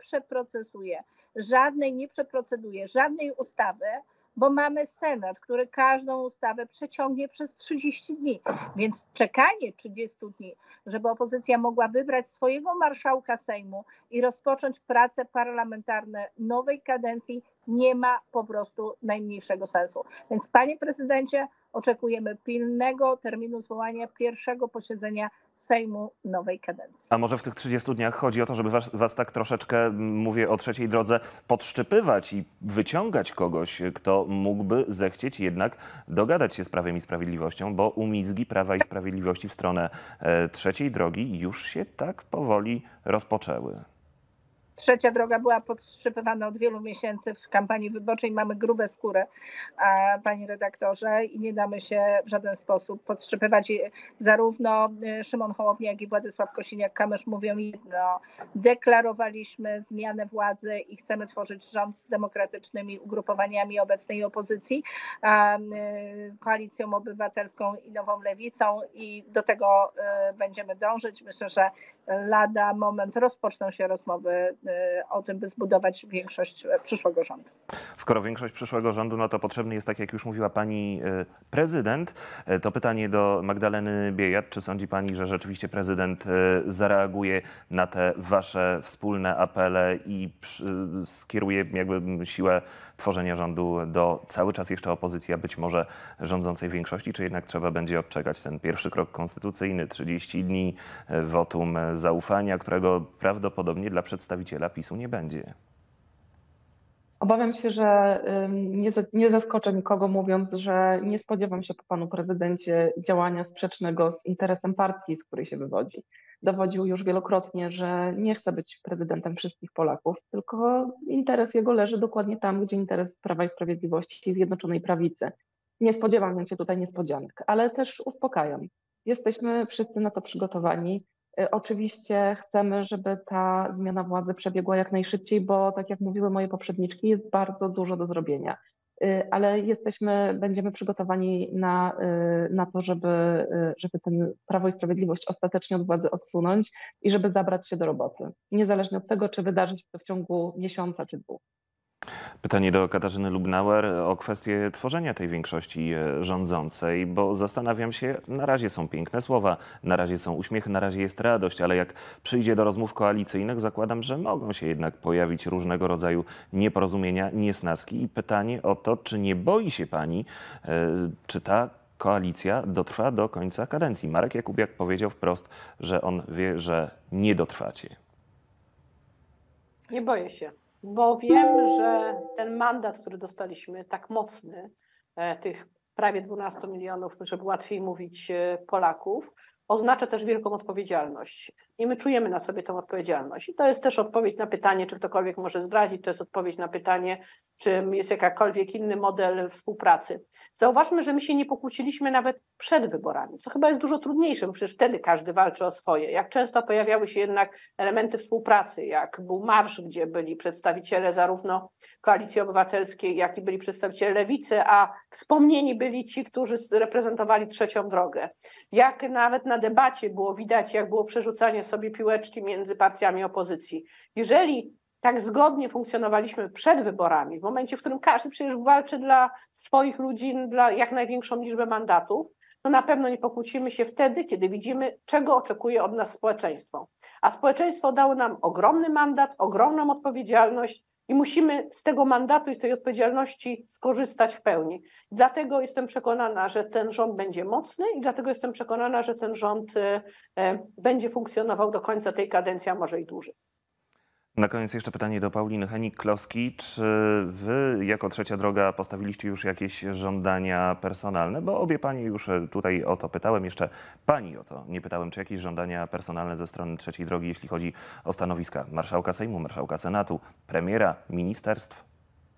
przeproceduje żadnej ustawy, bo mamy Senat, który każdą ustawę przeciągnie przez 30 dni. Więc czekanie 30 dni, żeby opozycja mogła wybrać swojego marszałka Sejmu i rozpocząć prace parlamentarne nowej kadencji, nie ma po prostu najmniejszego sensu. Więc panie prezydencie, oczekujemy pilnego terminu zwołania pierwszego posiedzenia Sejmu nowej kadencji. A może w tych 30 dniach chodzi o to, żeby was tak troszeczkę, mówię o Trzeciej Drodze, podszczypywać i wyciągać kogoś, kto mógłby zechcieć jednak dogadać się z Prawem i Sprawiedliwością, bo umizgi Prawa i Sprawiedliwości w stronę Trzeciej Drogi już się tak powoli rozpoczęły. Trzecia droga była podszczypywana od wielu miesięcy w kampanii wyborczej. Mamy grube skóry, panie redaktorze, i nie damy się w żaden sposób podszczypywać. Zarówno Szymon Hołownia, jak i Władysław Kosiniak-Kamysz mówią jedno. Deklarowaliśmy zmianę władzy i chcemy tworzyć rząd z demokratycznymi ugrupowaniami obecnej opozycji, Koalicją Obywatelską i Nową Lewicą, i do tego będziemy dążyć. Myślę, że lada moment rozpoczną się rozmowy o tym, by zbudować większość przyszłego rządu. Skoro większość przyszłego rządu, no to potrzebny jest, tak jak już mówiła pani prezydent. To pytanie do Magdaleny Biejat. Czy sądzi pani, że rzeczywiście prezydent zareaguje na te wasze wspólne apele i skieruje jakby siłę tworzenia rządu do cały czas jeszcze opozycji, a być może rządzącej większości, czy jednak trzeba będzie odczekać ten pierwszy krok konstytucyjny, 30 dni, wotum zaufania, którego prawdopodobnie dla przedstawiciela PiS-u nie będzie? Obawiam się, że nie zaskoczę nikogo, mówiąc, że nie spodziewam się po panu prezydencie działania sprzecznego z interesem partii, z której się wywodzi. Dowodził już wielokrotnie, że nie chce być prezydentem wszystkich Polaków, tylko interes jego leży dokładnie tam, gdzie interes Prawa i Sprawiedliwości i Zjednoczonej Prawicy. Nie spodziewam się tutaj niespodzianek, ale też uspokajam. Jesteśmy wszyscy na to przygotowani. Oczywiście chcemy, żeby ta zmiana władzy przebiegła jak najszybciej, bo tak jak mówiły moje poprzedniczki, jest bardzo dużo do zrobienia. Ale będziemy przygotowani na to, żeby ten Prawo i Sprawiedliwość ostatecznie od władzy odsunąć i żeby zabrać się do roboty. Niezależnie od tego, czy wydarzy się to w ciągu miesiąca czy 2. Pytanie do Katarzyny Lubnauer o kwestię tworzenia tej większości rządzącej, bo zastanawiam się, na razie są piękne słowa, na razie są uśmiechy, na razie jest radość, ale jak przyjdzie do rozmów koalicyjnych, zakładam, że mogą się jednak pojawić różnego rodzaju nieporozumienia, niesnaski i pytanie o to, czy nie boi się pani, czy ta koalicja dotrwa do końca kadencji. Marek Jakubiak powiedział wprost, że on wie, że nie dotrwacie. Nie boję się, bo wiem, że ten mandat, który dostaliśmy, tak mocny, tych prawie 12 milionów, żeby łatwiej mówić, Polaków, oznacza też wielką odpowiedzialność. I my czujemy na sobie tę odpowiedzialność. I to jest też odpowiedź na pytanie, czy ktokolwiek może zdradzić, to jest odpowiedź na pytanie, czy jest jakakolwiek inny model współpracy. Zauważmy, że my się nie pokłóciliśmy nawet przed wyborami, co chyba jest dużo trudniejsze, bo przecież wtedy każdy walczy o swoje. Jak często pojawiały się jednak elementy współpracy, jak był marsz, gdzie byli przedstawiciele zarówno Koalicji Obywatelskiej, jak i byli przedstawiciele Lewicy, a wspomnieni byli ci, którzy reprezentowali trzecią drogę. Jak nawet na debacie było widać, jak było przerzucanie sobie piłeczki między partiami opozycji. Jeżeli tak zgodnie funkcjonowaliśmy przed wyborami, w momencie, w którym każdy przecież walczy dla swoich ludzi, dla jak największą liczbę mandatów, to na pewno nie pokłócimy się wtedy, kiedy widzimy, czego oczekuje od nas społeczeństwo. A społeczeństwo dało nam ogromny mandat, ogromną odpowiedzialność i musimy z tego mandatu i z tej odpowiedzialności skorzystać w pełni. Dlatego jestem przekonana, że ten rząd będzie mocny i dlatego jestem przekonana, że ten rząd będzie funkcjonował do końca tej kadencji, a może i dłużej. Na koniec jeszcze pytanie do Pauliny Hennig-Kloski. Czy wy jako Trzecia Droga postawiliście już jakieś żądania personalne? Bo obie panie już tutaj o to pytałem, jeszcze pani o to nie pytałem, czy jakieś żądania personalne ze strony Trzeciej Drogi, jeśli chodzi o stanowiska marszałka Sejmu, marszałka Senatu, premiera, ministerstw?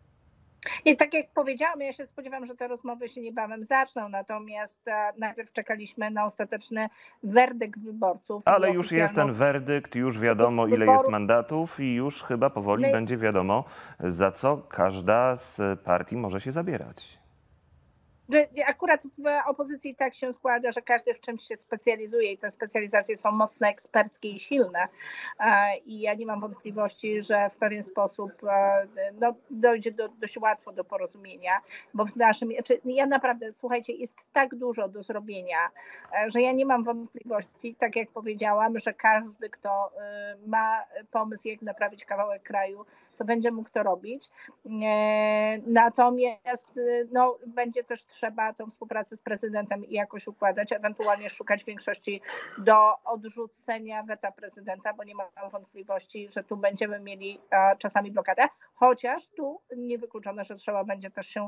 I tak jak powiedziałam, ja się spodziewam, że te rozmowy się niebawem zaczną, natomiast najpierw czekaliśmy na ostateczny werdykt wyborców. Ale już jest ten werdykt, już wiadomo, ile jest mandatów i już chyba powoli będzie wiadomo, za co każda z partii może się zabierać. Akurat w opozycji tak się składa, że każdy w czymś się specjalizuje i te specjalizacje są mocno eksperckie i silne. I ja nie mam wątpliwości, że w pewien sposób dojdzie dość łatwo do porozumienia, bo w naszym, ja naprawdę, słuchajcie, jest tak dużo do zrobienia, że ja nie mam wątpliwości, tak jak powiedziałam, że każdy, kto ma pomysł, jak naprawić kawałek kraju, to będzie mógł to robić. Natomiast będzie też trzeba tą współpracę z prezydentem jakoś układać, ewentualnie szukać większości do odrzucenia weta prezydenta, bo nie mam wątpliwości, że tu będziemy mieli czasami blokadę, chociaż tu niewykluczone, że trzeba będzie też się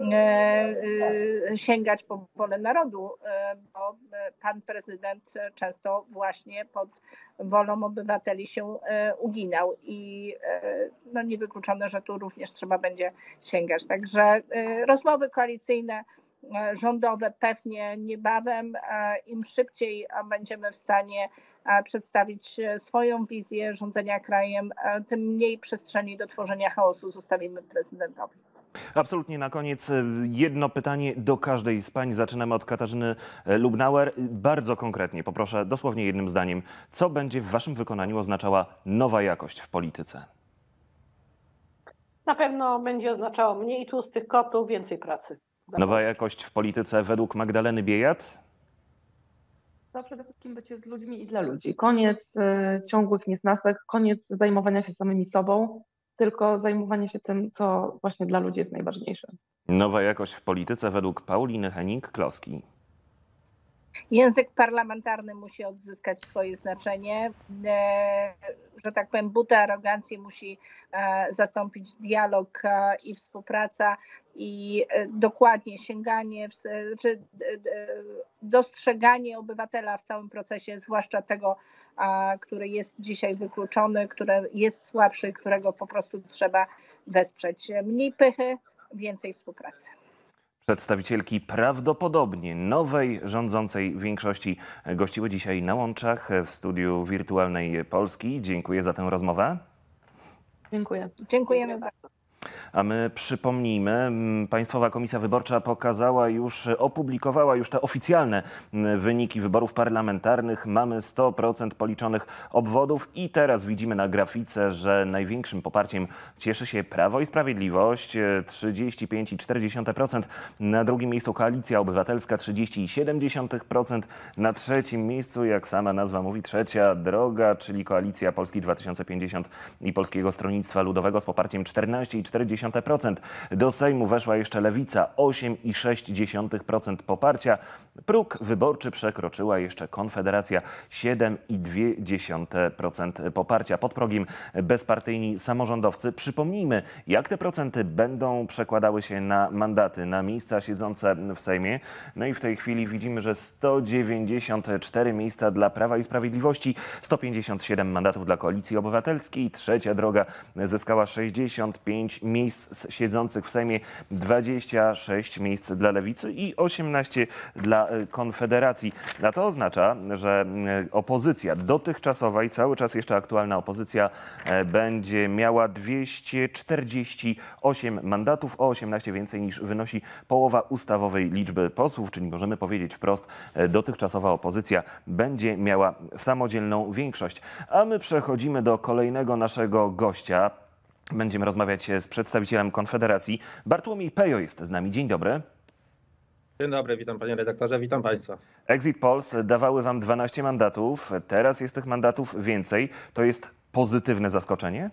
sięgać po wolę narodu, bo pan prezydent często właśnie pod wolą obywateli się uginał i niewykluczone, że tu również trzeba będzie sięgać. Także rozmowy koalicyjne, rządowe pewnie niebawem, im szybciej będziemy w stanie przedstawić swoją wizję rządzenia krajem, tym mniej przestrzeni do tworzenia chaosu zostawimy prezydentowi. Absolutnie na koniec jedno pytanie do każdej z pań. Zaczynamy od Katarzyny Lubnauer. Bardzo konkretnie, poproszę dosłownie jednym zdaniem. Co będzie w waszym wykonaniu oznaczała nowa jakość w polityce? Na pewno będzie oznaczało mniej tłustych kotów, więcej pracy. Nowa jakość w polityce według Magdaleny Biejat? To przede wszystkim bycie z ludźmi i dla ludzi. Koniec ciągłych niesnasek, koniec zajmowania się samymi sobą, tylko zajmowanie się tym, co właśnie dla ludzi jest najważniejsze. Nowa jakość w polityce według Pauliny Hennig-Kloski. Język parlamentarny musi odzyskać swoje znaczenie, że tak powiem, buta arogancji musi zastąpić dialog i współpraca i dokładnie sięganie, czy dostrzeganie obywatela w całym procesie, zwłaszcza tego, który jest dzisiaj wykluczony, który jest słabszy, którego po prostu trzeba wesprzeć. Mniej pychy, więcej współpracy. Przedstawicielki prawdopodobnie nowej rządzącej większości gościły dzisiaj na Łączach w studiu Wirtualnej Polski. Dziękuję za tę rozmowę. Dziękuję. Dziękujemy bardzo. A my przypomnijmy, Państwowa Komisja Wyborcza opublikowała już te oficjalne wyniki wyborów parlamentarnych. Mamy 100% policzonych obwodów i teraz widzimy na grafice, że największym poparciem cieszy się Prawo i Sprawiedliwość, 35,4%. Na drugim miejscu Koalicja Obywatelska, 30,7%. Na trzecim miejscu, jak sama nazwa mówi, Trzecia Droga, czyli Koalicja Polski 2050 i Polskiego Stronnictwa Ludowego z poparciem 14,4%. Do Sejmu weszła jeszcze Lewica, 8,6% poparcia. Próg wyborczy przekroczyła jeszcze Konfederacja, 7,2% poparcia. Pod progiem bezpartyjni samorządowcy. Przypomnijmy, jak te procenty będą przekładały się na mandaty, na miejsca siedzące w Sejmie. No i w tej chwili widzimy, że 194 miejsca dla Prawa i Sprawiedliwości, 157 mandatów dla Koalicji Obywatelskiej. Trzecia Droga zyskała 65 miejsc siedzących w Sejmie, 26 miejsc dla Lewicy i 18 dla Konfederacji. A to oznacza, że opozycja dotychczasowa i cały czas jeszcze aktualna opozycja będzie miała 248 mandatów, o 18 więcej niż wynosi połowa ustawowej liczby posłów, czyli możemy powiedzieć wprost, dotychczasowa opozycja będzie miała samodzielną większość. A my przechodzimy do kolejnego naszego gościa. Będziemy rozmawiać z przedstawicielem Konfederacji. Bartłomiej Pejo jest z nami. Dzień dobry. Dzień dobry, witam panie redaktorze, witam państwa. Exit Polls dawały wam 12 mandatów, teraz jest tych mandatów więcej. To jest pozytywne zaskoczenie?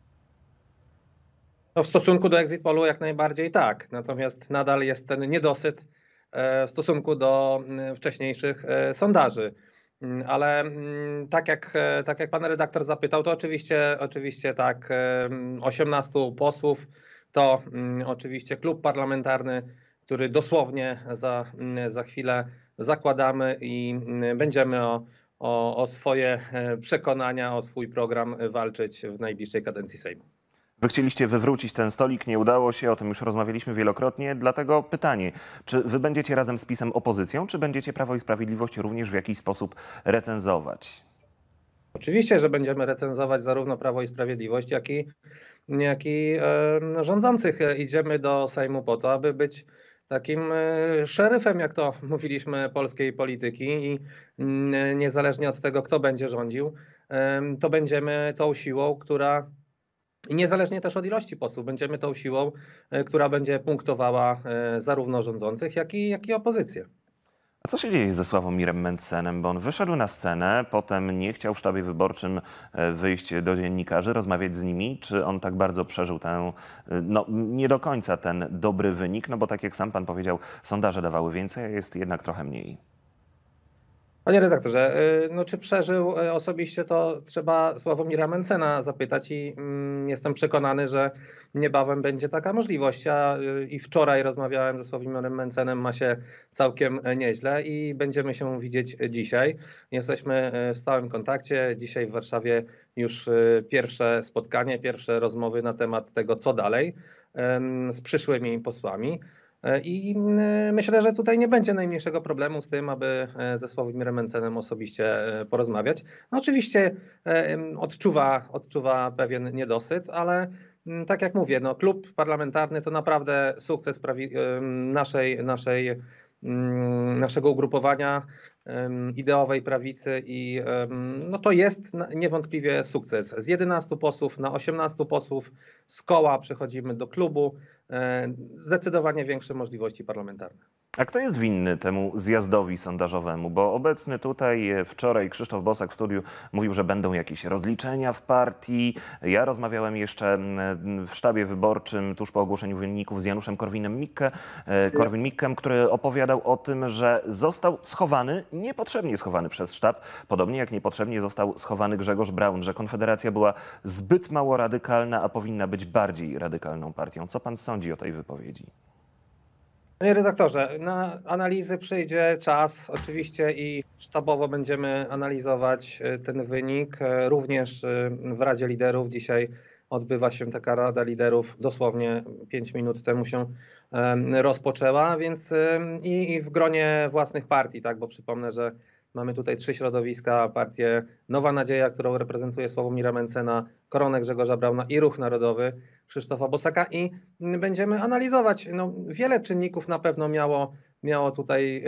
No w stosunku do Exit Pollu jak najbardziej tak, natomiast nadal jest ten niedosyt w stosunku do wcześniejszych sondaży. Ale tak jak pan redaktor zapytał, to oczywiście tak, 18 posłów to oczywiście klub parlamentarny, który dosłownie za chwilę zakładamy i będziemy o swoje przekonania, o swój program walczyć w najbliższej kadencji Sejmu. Wy chcieliście wywrócić ten stolik, nie udało się, o tym już rozmawialiśmy wielokrotnie, dlatego pytanie, czy wy będziecie razem z PiS-em opozycją, czy będziecie Prawo i Sprawiedliwość również w jakiś sposób recenzować? Oczywiście, że będziemy recenzować zarówno Prawo i Sprawiedliwość, jak i rządzących. Idziemy do Sejmu po to, aby być takim szeryfem, jak to mówiliśmy, polskiej polityki i niezależnie od tego, kto będzie rządził, to będziemy tą siłą, która i niezależnie też od ilości posłów, będziemy tą siłą, która będzie punktowała zarówno rządzących, jak i opozycję. A co się dzieje ze Sławomirem Mentzenem? Bo on wyszedł na scenę, potem nie chciał w sztabie wyborczym wyjść do dziennikarzy, rozmawiać z nimi. Czy on tak bardzo przeżył nie do końca ten dobry wynik? No bo tak jak sam pan powiedział, sondaże dawały więcej, a jest jednak trochę mniej. Panie redaktorze, no czy przeżył osobiście, to trzeba Sławomira Mentzena zapytać i jestem przekonany, że niebawem będzie taka możliwość. I wczoraj rozmawiałem ze Sławomirem Mentzenem, ma się całkiem nieźle i będziemy się widzieć dzisiaj. Jesteśmy w stałym kontakcie. Dzisiaj w Warszawie już pierwsze spotkanie, pierwsze rozmowy na temat tego, co dalej z przyszłymi posłami. I myślę, że tutaj nie będzie najmniejszego problemu z tym, aby ze Sławomirem Mentzenem osobiście porozmawiać. No oczywiście odczuwa pewien niedosyt, ale tak jak mówię, no klub parlamentarny to naprawdę sukces naszego ugrupowania ideowej prawicy i no to jest niewątpliwie sukces. Z 11 posłów na 18 posłów z koła przechodzimy do klubu. Zdecydowanie większe możliwości parlamentarne. A kto jest winny temu zjazdowi sondażowemu? Bo obecny tutaj wczoraj Krzysztof Bosak w studiu mówił, że będą jakieś rozliczenia w partii. Ja rozmawiałem jeszcze w sztabie wyborczym tuż po ogłoszeniu wyników z Januszem Korwin-Mikkem, który opowiadał o tym, że został schowany, niepotrzebnie schowany przez sztab, podobnie jak niepotrzebnie został schowany Grzegorz Braun, że Konfederacja była zbyt mało radykalna, a powinna być bardziej radykalną partią. Co pan sądzi o tej wypowiedzi? Panie redaktorze, na analizy przyjdzie czas oczywiście i sztabowo będziemy analizować ten wynik. Również w Radzie Liderów dzisiaj odbywa się taka Rada Liderów, dosłownie 5 minut temu się rozpoczęła, więc i w gronie własnych partii, tak, bo przypomnę, że mamy tutaj 3 środowiska, partię Nowa Nadzieja, którą reprezentuje Sławomira Mencena, Koronę Grzegorza Brauna i Ruch Narodowy Krzysztofa Bosaka i będziemy analizować. No, wiele czynników na pewno miało tutaj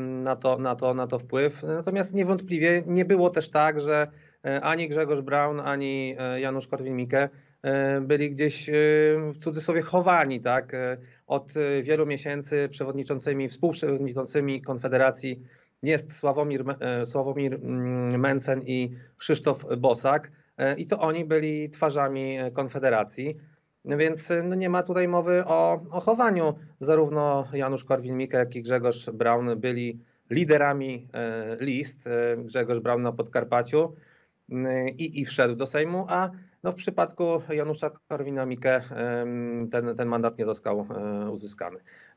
na to wpływ, natomiast niewątpliwie nie było też tak, że ani Grzegorz Braun, ani Janusz Korwin-Mikke byli gdzieś w cudzysłowie chowani, tak? Od wielu miesięcy współprzewodniczącymi Konfederacji jest Sławomir Mencen i Krzysztof Bosak i to oni byli twarzami Konfederacji, więc no nie ma tutaj mowy o chowaniu. Zarówno Janusz Korwin-Mikke, jak i Grzegorz Braun byli liderami list. Grzegorz Braun na Podkarpaciu i wszedł do Sejmu, a no w przypadku Janusza Korwina-Mikke ten mandat nie został uzyskany.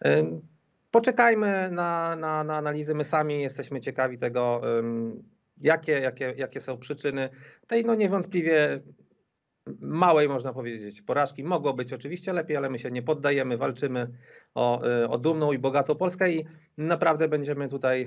Poczekajmy na analizy. My sami jesteśmy ciekawi tego, jakie są przyczyny tej no niewątpliwie małej, można powiedzieć, porażki. Mogło być oczywiście lepiej, ale my się nie poddajemy, walczymy o dumną i bogatą Polskę i naprawdę będziemy tutaj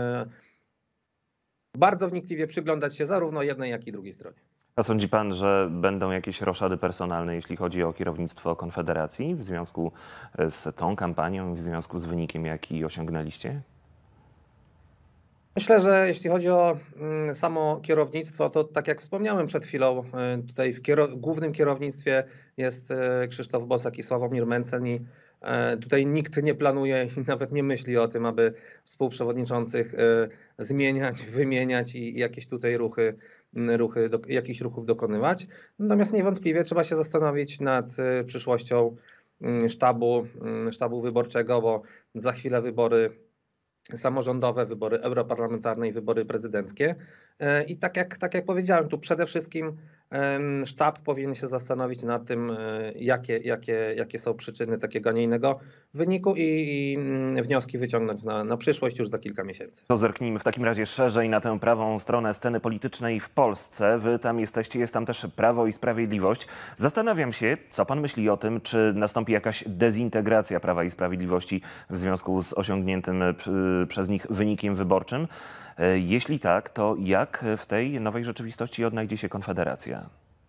bardzo wnikliwie przyglądać się zarówno jednej, jak i drugiej stronie. A sądzi pan, że będą jakieś roszady personalne, jeśli chodzi o kierownictwo Konfederacji w związku z tą kampanią, w związku z wynikiem, jaki osiągnęliście? Myślę, że jeśli chodzi o samo kierownictwo, to tak jak wspomniałem przed chwilą, tutaj w głównym kierownictwie jest Krzysztof Bosak i Sławomir Mencen i tutaj nikt nie planuje i nawet nie myśli o tym, aby współprzewodniczących zmieniać, wymieniać i jakieś tutaj jakichś ruchów dokonywać. Natomiast niewątpliwie trzeba się zastanowić nad przyszłością sztabu wyborczego, bo za chwilę wybory samorządowe, wybory europarlamentarne i wybory prezydenckie. I tak jak powiedziałem, tu przede wszystkim sztab powinien się zastanowić nad tym, jakie są przyczyny takiego, a nie innego wyniku i wnioski wyciągnąć na przyszłość już za kilka miesięcy. To zerknijmy w takim razie szerzej na tę prawą stronę sceny politycznej w Polsce. Wy tam jesteście, jest tam też Prawo i Sprawiedliwość. Zastanawiam się, co pan myśli o tym, czy nastąpi jakaś dezintegracja Prawa i Sprawiedliwości w związku z osiągniętym przez nich wynikiem wyborczym. Jeśli tak, to jak w tej nowej rzeczywistości odnajdzie się Konfederacja?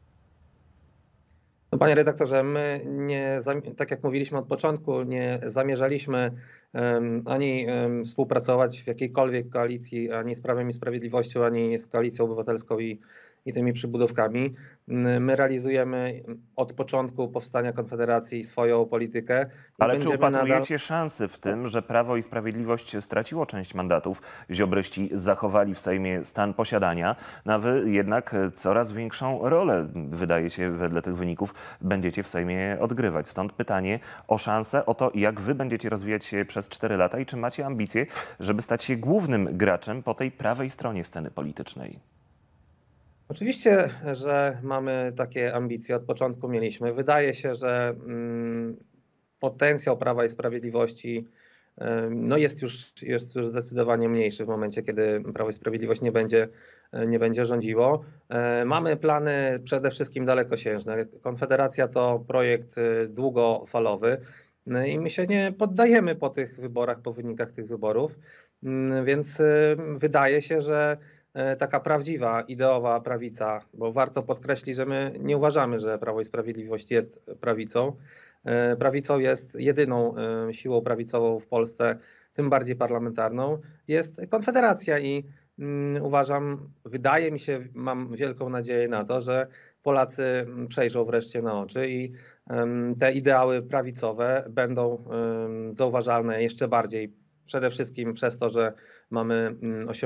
No, panie redaktorze, my tak jak mówiliśmy od początku, nie zamierzaliśmy ani współpracować w jakiejkolwiek koalicji, ani z Prawem i Sprawiedliwością, ani z Koalicją Obywatelską i tymi przybudówkami. My realizujemy od początku powstania Konfederacji swoją politykę. Ale czy upatrujecie szansy w tym, że Prawo i Sprawiedliwość straciło część mandatów? Ziobryści zachowali w Sejmie stan posiadania, a wy jednak coraz większą rolę, wydaje się, wedle tych wyników, będziecie w Sejmie odgrywać. Stąd pytanie o szansę, o to, jak wy będziecie rozwijać się przez 4 lata i czy macie ambicje, żeby stać się głównym graczem po tej prawej stronie sceny politycznej? Oczywiście, że mamy takie ambicje, od początku mieliśmy. Wydaje się, że potencjał Prawa i Sprawiedliwości no jest już zdecydowanie mniejszy w momencie, kiedy Prawo i Sprawiedliwość nie będzie rządziło. Mamy plany przede wszystkim dalekosiężne. Konfederacja to projekt długofalowy i my się nie poddajemy po tych wyborach, po wynikach tych wyborów, więc wydaje się, że taka prawdziwa, ideowa prawica, bo warto podkreślić, że my nie uważamy, że Prawo i Sprawiedliwość jest prawicą. Prawicą jest jedyną siłą prawicową w Polsce, tym bardziej parlamentarną, jest Konfederacja i wydaje mi się, mam wielką nadzieję na to, że Polacy przejrzą wreszcie na oczy i te ideały prawicowe będą zauważalne jeszcze bardziej przede wszystkim przez to, że mamy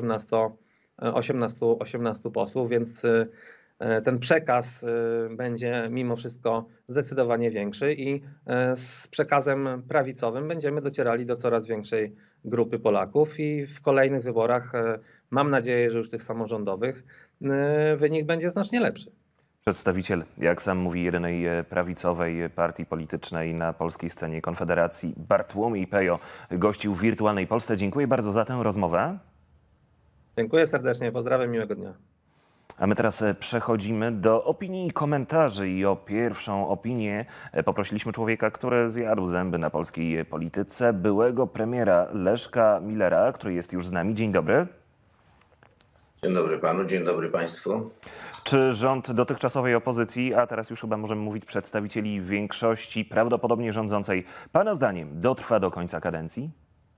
18 posłów, więc ten przekaz będzie mimo wszystko zdecydowanie większy i z przekazem prawicowym będziemy docierali do coraz większej grupy Polaków i w kolejnych wyborach, mam nadzieję, że już tych samorządowych, wynik będzie znacznie lepszy. Przedstawiciel, jak sam mówi, jedynej prawicowej partii politycznej na polskiej scenie, Konfederacji, Bartłomiej Pejo, gościł w Wirtualnej Polsce. Dziękuję bardzo za tę rozmowę. Dziękuję serdecznie, pozdrawiam, miłego dnia. A my teraz przechodzimy do opinii i komentarzy i o pierwszą opinię poprosiliśmy człowieka, który zjadł zęby na polskiej polityce, byłego premiera Leszka Millera, który jest już z nami. Dzień dobry. Dzień dobry panu, dzień dobry państwu. Czy rząd dotychczasowej opozycji, a teraz już chyba możemy mówić przedstawicieli większości prawdopodobnie rządzącej, pana zdaniem dotrwa do końca kadencji?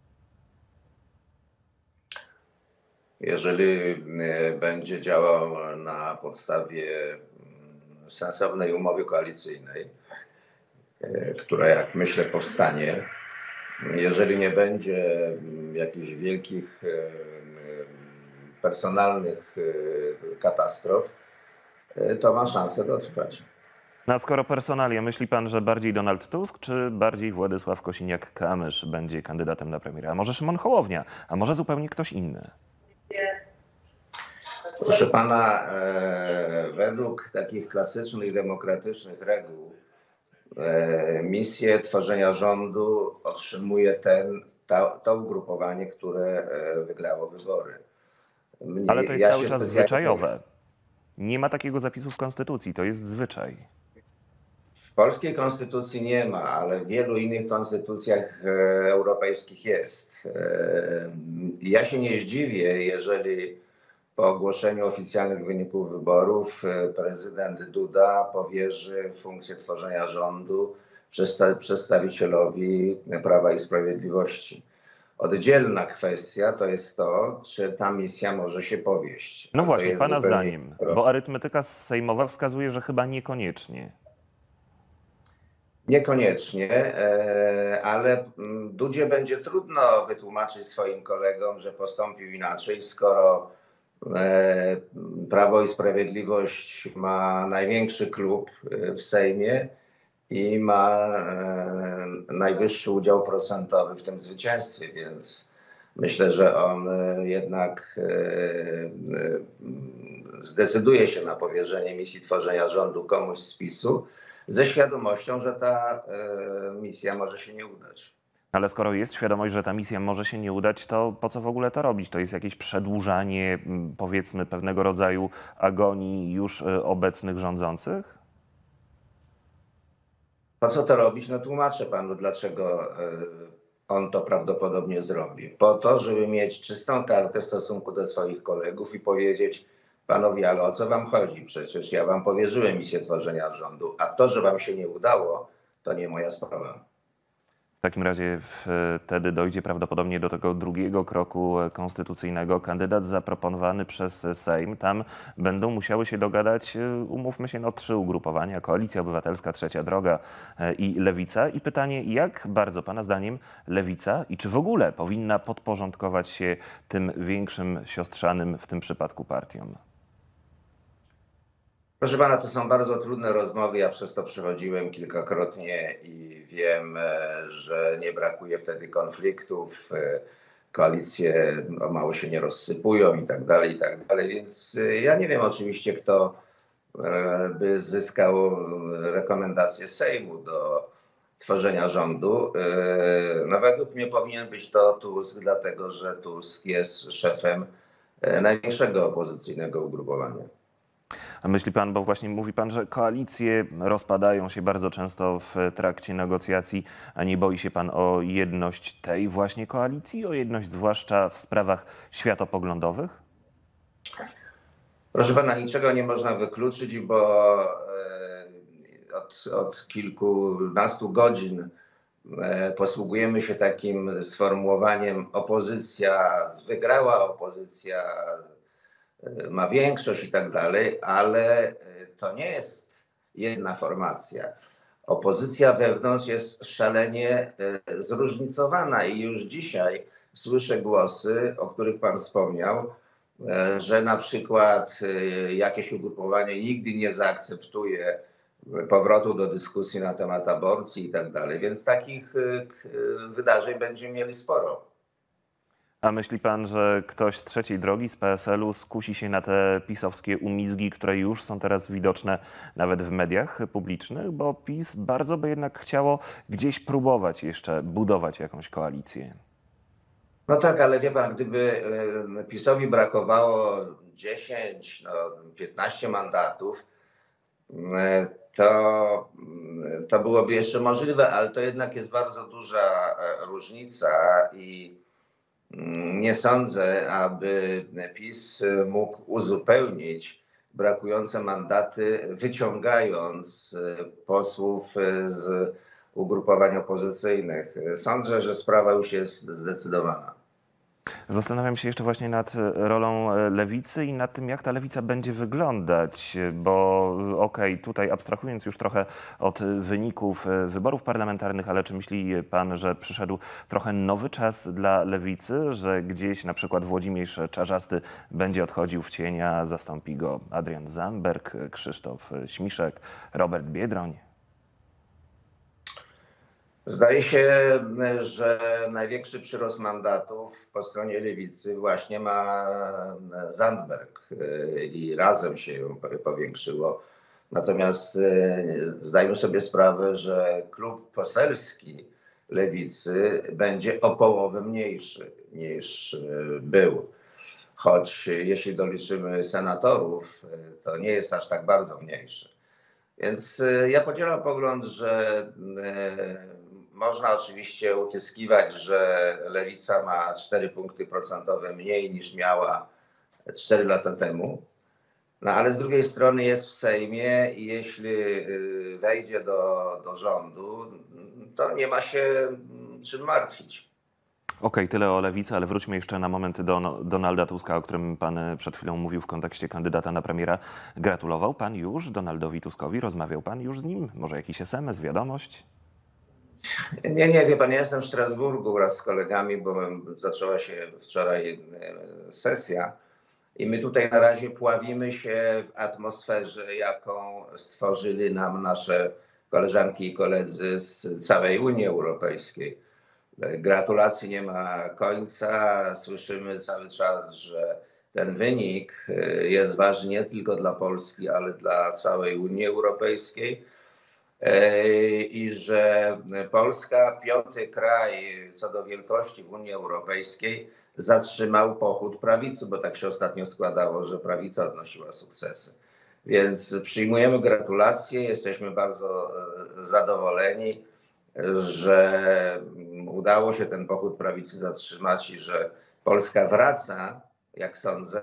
Jeżeli będzie działał na podstawie sensownej umowy koalicyjnej, która, jak myślę, powstanie, jeżeli nie będzie jakichś wielkich personalnych katastrof, to ma szansę dotrwać. No a skoro personalia, myśli pan, że bardziej Donald Tusk, czy bardziej Władysław Kosiniak-Kamysz będzie kandydatem na premiera? A może Szymon Hołownia, a może zupełnie ktoś inny? Proszę pana, według takich klasycznych, demokratycznych reguł misję tworzenia rządu otrzymuje to ugrupowanie, które wygrało wybory. Ale to jest cały czas zwyczajowe. Nie ma takiego zapisu w Konstytucji, to jest zwyczaj. W polskiej konstytucji nie ma, ale w wielu innych konstytucjach europejskich jest. Ja się nie zdziwię, jeżeli po ogłoszeniu oficjalnych wyników wyborów prezydent Duda powierzy funkcję tworzenia rządu przedstawicielowi Prawa i Sprawiedliwości. Oddzielna kwestia to jest to, czy ta misja może się powieść. No właśnie, pana zdaniem, bo arytmetyka sejmowa wskazuje, że chyba niekoniecznie. Niekoniecznie, ale Dudzie będzie trudno wytłumaczyć swoim kolegom, że postąpił inaczej, skoro Prawo i Sprawiedliwość ma największy klub w Sejmie i ma najwyższy udział procentowy w tym zwycięstwie, więc myślę, że on jednak zdecyduje się na powierzenie misji tworzenia rządu komuś z PiS-u, ze świadomością, że ta misja może się nie udać. Ale skoro jest świadomość, że ta misja może się nie udać, to po co w ogóle to robić? To jest jakieś przedłużanie, powiedzmy, pewnego rodzaju agonii już obecnych rządzących? Po co to robić? No tłumaczę panu, dlaczego on to prawdopodobnie zrobi. Po to, żeby mieć czystą kartę w stosunku do swoich kolegów i powiedzieć: panowie, ale o co wam chodzi? Przecież ja wam powierzyłem misję tworzenia rządu, a to, że wam się nie udało, to nie moja sprawa. W takim razie wtedy dojdzie prawdopodobnie do tego drugiego kroku konstytucyjnego. Kandydat zaproponowany przez Sejm. Tam będą musiały się dogadać, umówmy się, 3 ugrupowania. Koalicja Obywatelska, Trzecia Droga i Lewica. I pytanie, jak bardzo pana zdaniem Lewica i czy w ogóle powinna podporządkować się tym większym siostrzanym w tym przypadku partiom? Proszę pana, to są bardzo trudne rozmowy. Ja przez to przechodziłem kilkakrotnie i wiem, że nie brakuje wtedy konfliktów. Koalicje mało się nie rozsypują i tak dalej, Więc ja nie wiem oczywiście, kto by zyskał rekomendację Sejmu do tworzenia rządu. No według mnie powinien być to Tusk, dlatego że Tusk jest szefem największego opozycyjnego ugrupowania. A myśli pan, bo właśnie mówi pan, że koalicje rozpadają się bardzo często w trakcie negocjacji, a nie boi się pan o jedność tej właśnie koalicji, o jedność zwłaszcza w sprawach światopoglądowych? Proszę pana, niczego nie można wykluczyć, bo od kilkunastu godzin posługujemy się takim sformułowaniem: opozycja wygrała, opozycja ma większość i tak dalej, ale to nie jest jedna formacja. Opozycja wewnątrz jest szalenie zróżnicowana i już dzisiaj słyszę głosy, o których pan wspomniał, że na przykład jakieś ugrupowanie nigdy nie zaakceptuje powrotu do dyskusji na temat aborcji i tak dalej. Więc takich wydarzeń będziemy mieli sporo. A myśli pan, że ktoś z trzeciej drogi, z PSL-u skusi się na te pisowskie umizgi, które już są teraz widoczne nawet w mediach publicznych? Bo PiS bardzo by jednak chciało gdzieś próbować jeszcze budować jakąś koalicję. No tak, ale wie pan, gdyby PiS-owi brakowało 10, 15 mandatów, to byłoby jeszcze możliwe, ale to jednak jest bardzo duża różnica i nie sądzę, aby PiS mógł uzupełnić brakujące mandaty, wyciągając posłów z ugrupowań opozycyjnych. Sądzę, że sprawa już jest zdecydowana. Zastanawiam się jeszcze właśnie nad rolą lewicy i nad tym, jak ta lewica będzie wyglądać, bo okej, tutaj abstrahując już trochę od wyników wyborów parlamentarnych, ale czy myśli pan, że przyszedł trochę nowy czas dla lewicy, że gdzieś na przykład Włodzimierz Czarzasty będzie odchodził w cień, a zastąpi go Adrian Zandberg, Krzysztof Śmiszek, Robert Biedroń? Zdaje się, że największy przyrost mandatów po stronie lewicy właśnie ma Zandberg i razem się ją powiększyło. Natomiast zdajmy sobie sprawę, że klub poselski lewicy będzie o połowę mniejszy niż był. Choć jeśli doliczymy senatorów, to nie jest aż tak bardzo mniejszy. Więc ja podzielam pogląd, że można oczywiście utyskiwać, że lewica ma 4 punkty procentowe mniej niż miała 4 lata temu. No ale z drugiej strony jest w Sejmie i jeśli wejdzie do rządu, to nie ma się czym martwić. Okej, tyle o lewicy, ale wróćmy jeszcze na moment do Donalda Tuska, o którym pan przed chwilą mówił w kontekście kandydata na premiera. Gratulował pan już Donaldowi Tuskowi? Rozmawiał pan już z nim? Może jakiś SMS, wiadomość? Nie, wie pan, ja jestem w Strasburgu wraz z kolegami, bo zaczęła się wczoraj sesja i my tutaj na razie pławimy się w atmosferze, jaką stworzyli nam nasze koleżanki i koledzy z całej Unii Europejskiej. Gratulacji nie ma końca. Słyszymy cały czas, że ten wynik jest ważny nie tylko dla Polski, ale dla całej Unii Europejskiej. I że Polska, 5. kraj co do wielkości w Unii Europejskiej, zatrzymał pochód prawicy, bo tak się ostatnio składało, że prawica odnosiła sukcesy. Więc przyjmujemy gratulacje, jesteśmy bardzo zadowoleni, że udało się ten pochód prawicy zatrzymać i że Polska wraca, jak sądzę,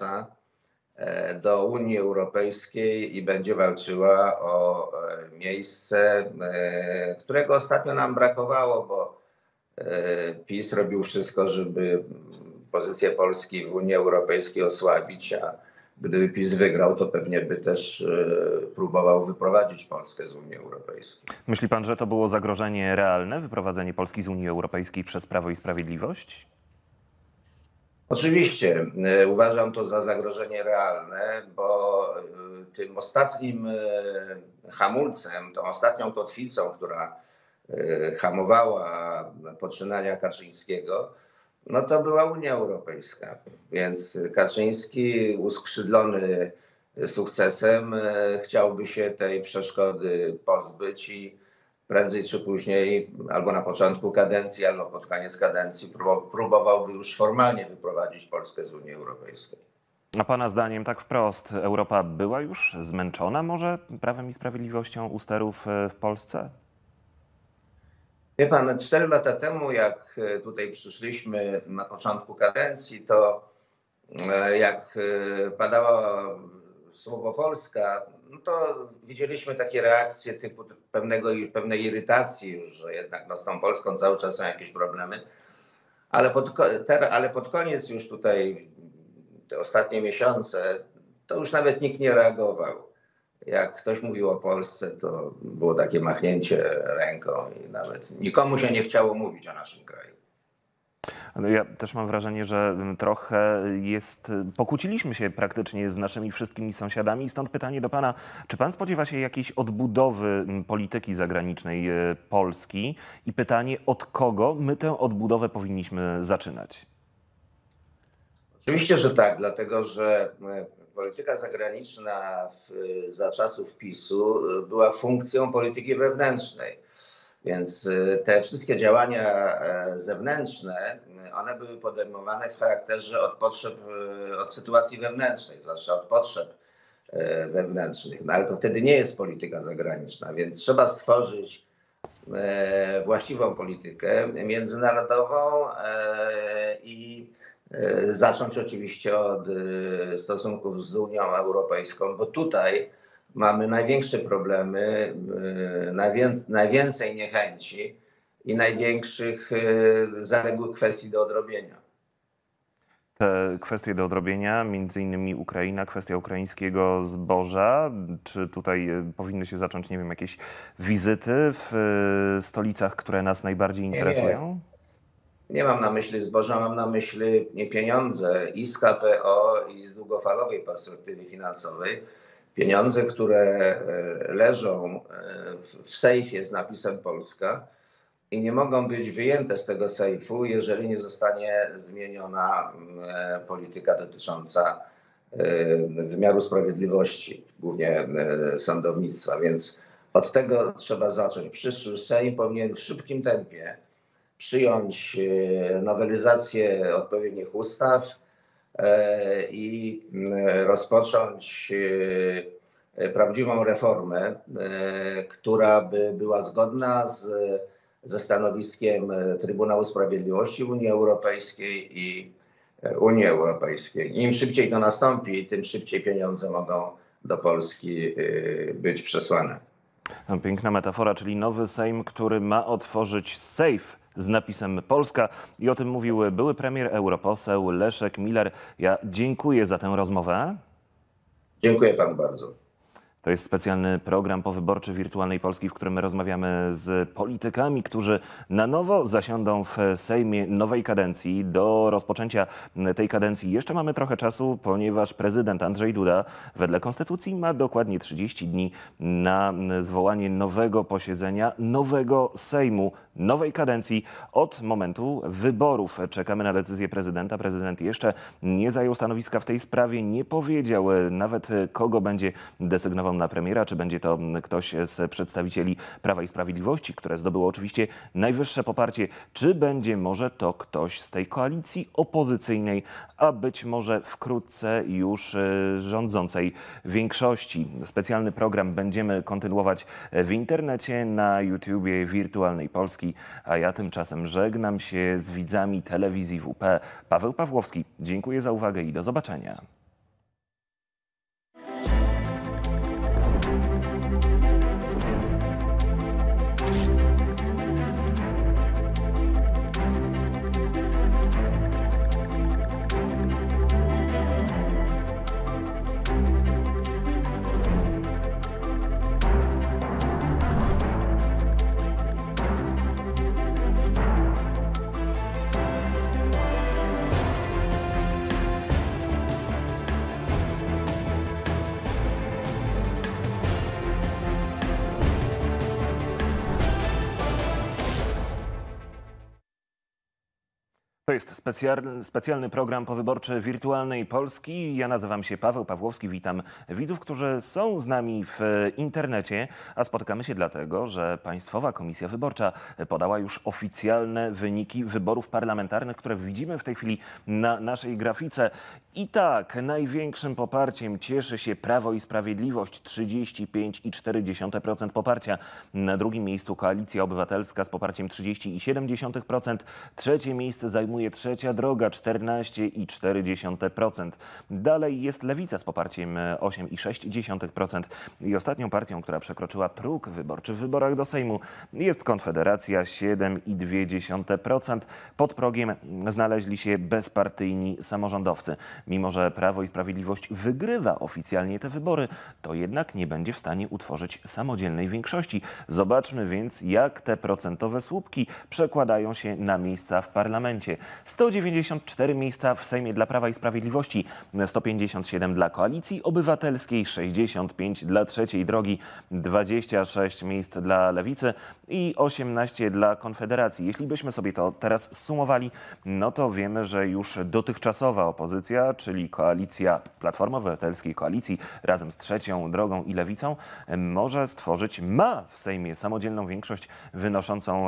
do Unii Europejskiej i będzie walczyła o miejsce, którego ostatnio nam brakowało, bo PiS robił wszystko, żeby pozycję Polski w Unii Europejskiej osłabić, a gdyby PiS wygrał, to pewnie by też próbował wyprowadzić Polskę z Unii Europejskiej. Myśli pan, że to było zagrożenie realne, wyprowadzenie Polski z Unii Europejskiej przez Prawo i Sprawiedliwość? Oczywiście uważam to za zagrożenie realne, bo tym ostatnim hamulcem, tą ostatnią kotwicą, która hamowała poczynania Kaczyńskiego, no to była Unia Europejska. Więc Kaczyński, uskrzydlony sukcesem, chciałby się tej przeszkody pozbyć i prędzej czy później, albo na początku kadencji, albo pod koniec kadencji próbowałby już formalnie wyprowadzić Polskę z Unii Europejskiej. A pana zdaniem, tak wprost, Europa była już zmęczona może Prawem i Sprawiedliwością u sterów w Polsce? Wie pan, 4 lata temu, jak tutaj przyszliśmy na początku kadencji, to jak padało słowo Polska, no to widzieliśmy takie reakcje typu pewnej irytacji już, że jednak no, z tą Polską cały czas są jakieś problemy. Ale pod koniec już tutaj, te ostatnie miesiące, to już nawet nikt nie reagował. Jak ktoś mówił o Polsce, to było takie machnięcie ręką i nawet nikomu się nie chciało mówić o naszym kraju. No ja też mam wrażenie, że trochę pokłóciliśmy się praktycznie z naszymi wszystkimi sąsiadami. Stąd pytanie do pana, czy pan spodziewa się jakiejś odbudowy polityki zagranicznej Polski? I pytanie, od kogo my tę odbudowę powinniśmy zaczynać? Oczywiście, że tak, dlatego że polityka zagraniczna za czasów PiS-u była funkcją polityki wewnętrznej. Więc te wszystkie działania zewnętrzne, one były podejmowane w charakterze od sytuacji wewnętrznej, zwłaszcza od potrzeb wewnętrznych. No ale to wtedy nie jest polityka zagraniczna, więc trzeba stworzyć właściwą politykę międzynarodową i zacząć oczywiście od stosunków z Unią Europejską, bo tutaj mamy największe problemy, najwięcej niechęci i największych zaległych kwestii do odrobienia. Te kwestie do odrobienia, między innymi Ukraina, kwestia ukraińskiego zboża. Czy tutaj powinny się zacząć, nie wiem, jakieś wizyty w stolicach, które nas najbardziej interesują? Nie mam na myśli zboża, mam na myśli pieniądze i z KPO, i z długofalowej perspektywy finansowej. Pieniądze, które leżą w sejfie z napisem Polska i nie mogą być wyjęte z tego sejfu, jeżeli nie zostanie zmieniona polityka dotycząca wymiaru sprawiedliwości, głównie sądownictwa. Więc od tego trzeba zacząć. Przyszły Sejm powinien w szybkim tempie przyjąć nowelizację odpowiednich ustaw i rozpocząć prawdziwą reformę, która by była zgodna ze stanowiskiem Trybunału Sprawiedliwości Unii Europejskiej i Unii Europejskiej. Im szybciej to nastąpi, tym szybciej pieniądze mogą do Polski być przesłane. Piękna metafora, czyli nowy Sejm, który ma otworzyć sejf z napisem Polska. I o tym mówił były premier, europoseł Leszek Miller. Ja dziękuję za tę rozmowę. Dziękuję panu bardzo. To jest specjalny program powyborczy Wirtualnej Polski, w którym rozmawiamy z politykami, którzy na nowo zasiądą w Sejmie nowej kadencji. Do rozpoczęcia tej kadencji jeszcze mamy trochę czasu, ponieważ prezydent Andrzej Duda wedle konstytucji ma dokładnie 30 dni na zwołanie nowego posiedzenia, nowego Sejmu, nowej kadencji od momentu wyborów. Czekamy na decyzję prezydenta. Prezydent jeszcze nie zajął stanowiska w tej sprawie, nie powiedział nawet, kogo będzie desygnował na premiera, czy będzie to ktoś z przedstawicieli Prawa i Sprawiedliwości, które zdobyło oczywiście najwyższe poparcie, czy będzie może to ktoś z tej koalicji opozycyjnej, a być może wkrótce już rządzącej większości. Specjalny program będziemy kontynuować w internecie, na YouTubie Wirtualnej Polski, a ja tymczasem żegnam się z widzami telewizji WP. Paweł Pawłowski, dziękuję za uwagę i do zobaczenia. To jest specjalny program powyborczy Wirtualnej Polski. Ja nazywam się Paweł Pawłowski. Witam widzów, którzy są z nami w internecie, a spotykamy się dlatego, że Państwowa Komisja Wyborcza podała już oficjalne wyniki wyborów parlamentarnych, które widzimy w tej chwili na naszej grafice. I tak, największym poparciem cieszy się Prawo i Sprawiedliwość, 35,4% poparcia. Na drugim miejscu Koalicja Obywatelska z poparciem 30,7%. Trzecie miejsce zajmuje Trzecia Droga, 14,4%. Dalej jest Lewica z poparciem 8,6%. I ostatnią partią, która przekroczyła próg wyborczy w wyborach do Sejmu, jest Konfederacja, 7,2%. Pod progiem znaleźli się bezpartyjni samorządowcy. Mimo że Prawo i Sprawiedliwość wygrywa oficjalnie te wybory, to jednak nie będzie w stanie utworzyć samodzielnej większości. Zobaczmy więc, jak te procentowe słupki przekładają się na miejsca w parlamencie. 194 miejsca w Sejmie dla Prawa i Sprawiedliwości, 157 dla Koalicji Obywatelskiej, 65 dla Trzeciej Drogi, 26 miejsc dla Lewicy i 18 dla Konfederacji. Jeśli byśmy sobie to teraz zsumowali, no to wiemy, że już dotychczasowa opozycja, czyli koalicja Platformy Obywatelskiej, Koalicji razem z Trzecią Drogą i Lewicą, ma w Sejmie samodzielną większość wynoszącą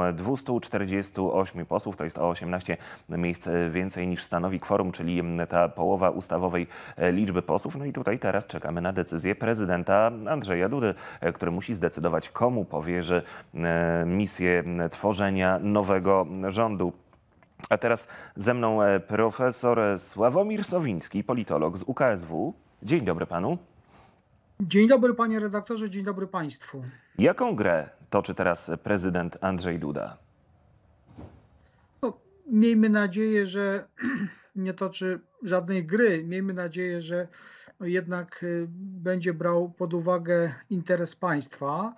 248 posłów. To jest o 18 miejsc więcej niż stanowi kworum, czyli ta połowa ustawowej liczby posłów. No i tutaj teraz czekamy na decyzję prezydenta Andrzeja Dudy, który musi zdecydować, komu powierzy misję tworzenia nowego rządu. A teraz ze mną profesor Sławomir Sowiński, politolog z UKSW. Dzień dobry panu. Dzień dobry panie redaktorze, dzień dobry państwu. Jaką grę toczy teraz prezydent Andrzej Duda? No, miejmy nadzieję, że nie toczy żadnej gry. Miejmy nadzieję, że jednak będzie brał pod uwagę interes państwa.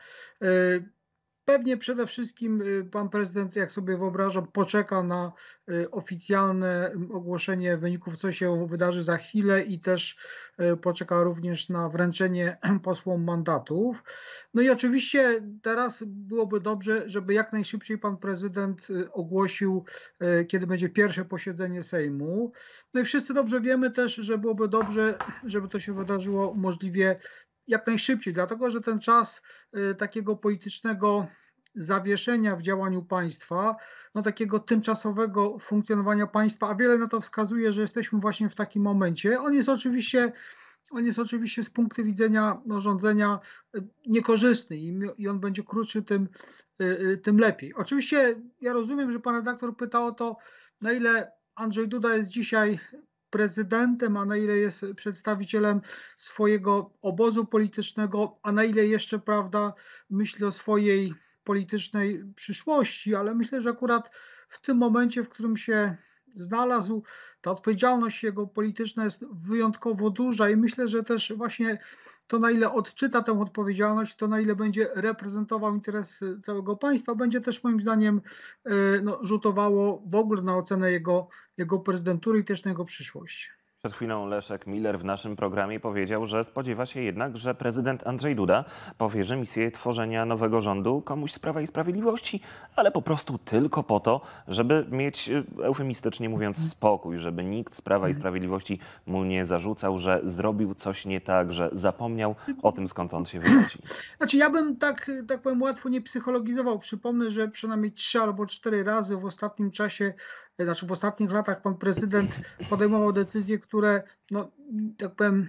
Pewnie przede wszystkim pan prezydent, jak sobie wyobrażam, poczeka na oficjalne ogłoszenie wyników, co się wydarzy za chwilę, i też poczeka również na wręczenie posłom mandatów. No i oczywiście teraz byłoby dobrze, żeby jak najszybciej pan prezydent ogłosił, kiedy będzie pierwsze posiedzenie Sejmu. No i wszyscy dobrze wiemy też, że byłoby dobrze, żeby to się wydarzyło możliwie jak najszybciej, dlatego że ten czas takiego politycznego zawieszenia w działaniu państwa, no takiego tymczasowego funkcjonowania państwa, a wiele na to wskazuje, że jesteśmy właśnie w takim momencie. On jest oczywiście z punktu widzenia rządzenia niekorzystny i on będzie krótszy, tym lepiej. Oczywiście ja rozumiem, że pan redaktor pyta o to, na ile Andrzej Duda jest dzisiaj prezydentem, a na ile jest przedstawicielem swojego obozu politycznego, a na ile jeszcze, prawda, myśli o swojej politycznej przyszłości, ale myślę, że akurat w tym momencie, w którym się znalazł, ta odpowiedzialność jego polityczna jest wyjątkowo duża i myślę, że też właśnie to, na ile odczyta tę odpowiedzialność, to na ile będzie reprezentował interes całego państwa, będzie też moim zdaniem rzutowało w ogóle na ocenę jego prezydentury i też na jego przyszłość. Przed chwilą Leszek Miller w naszym programie powiedział, że spodziewa się jednak, że prezydent Andrzej Duda powierzy misję tworzenia nowego rządu komuś z Prawa i Sprawiedliwości, ale po prostu tylko po to, żeby mieć, eufemistycznie mówiąc, spokój, żeby nikt z Prawa i Sprawiedliwości mu nie zarzucał, że zrobił coś nie tak, że zapomniał o tym, skąd on się wywodzi. Znaczy ja bym tak powiem łatwo nie psychologizował. Przypomnę, że przynajmniej 3 albo 4 razy w ostatnim czasie, w ostatnich latach pan prezydent podejmował decyzje, które, no, tak powiem,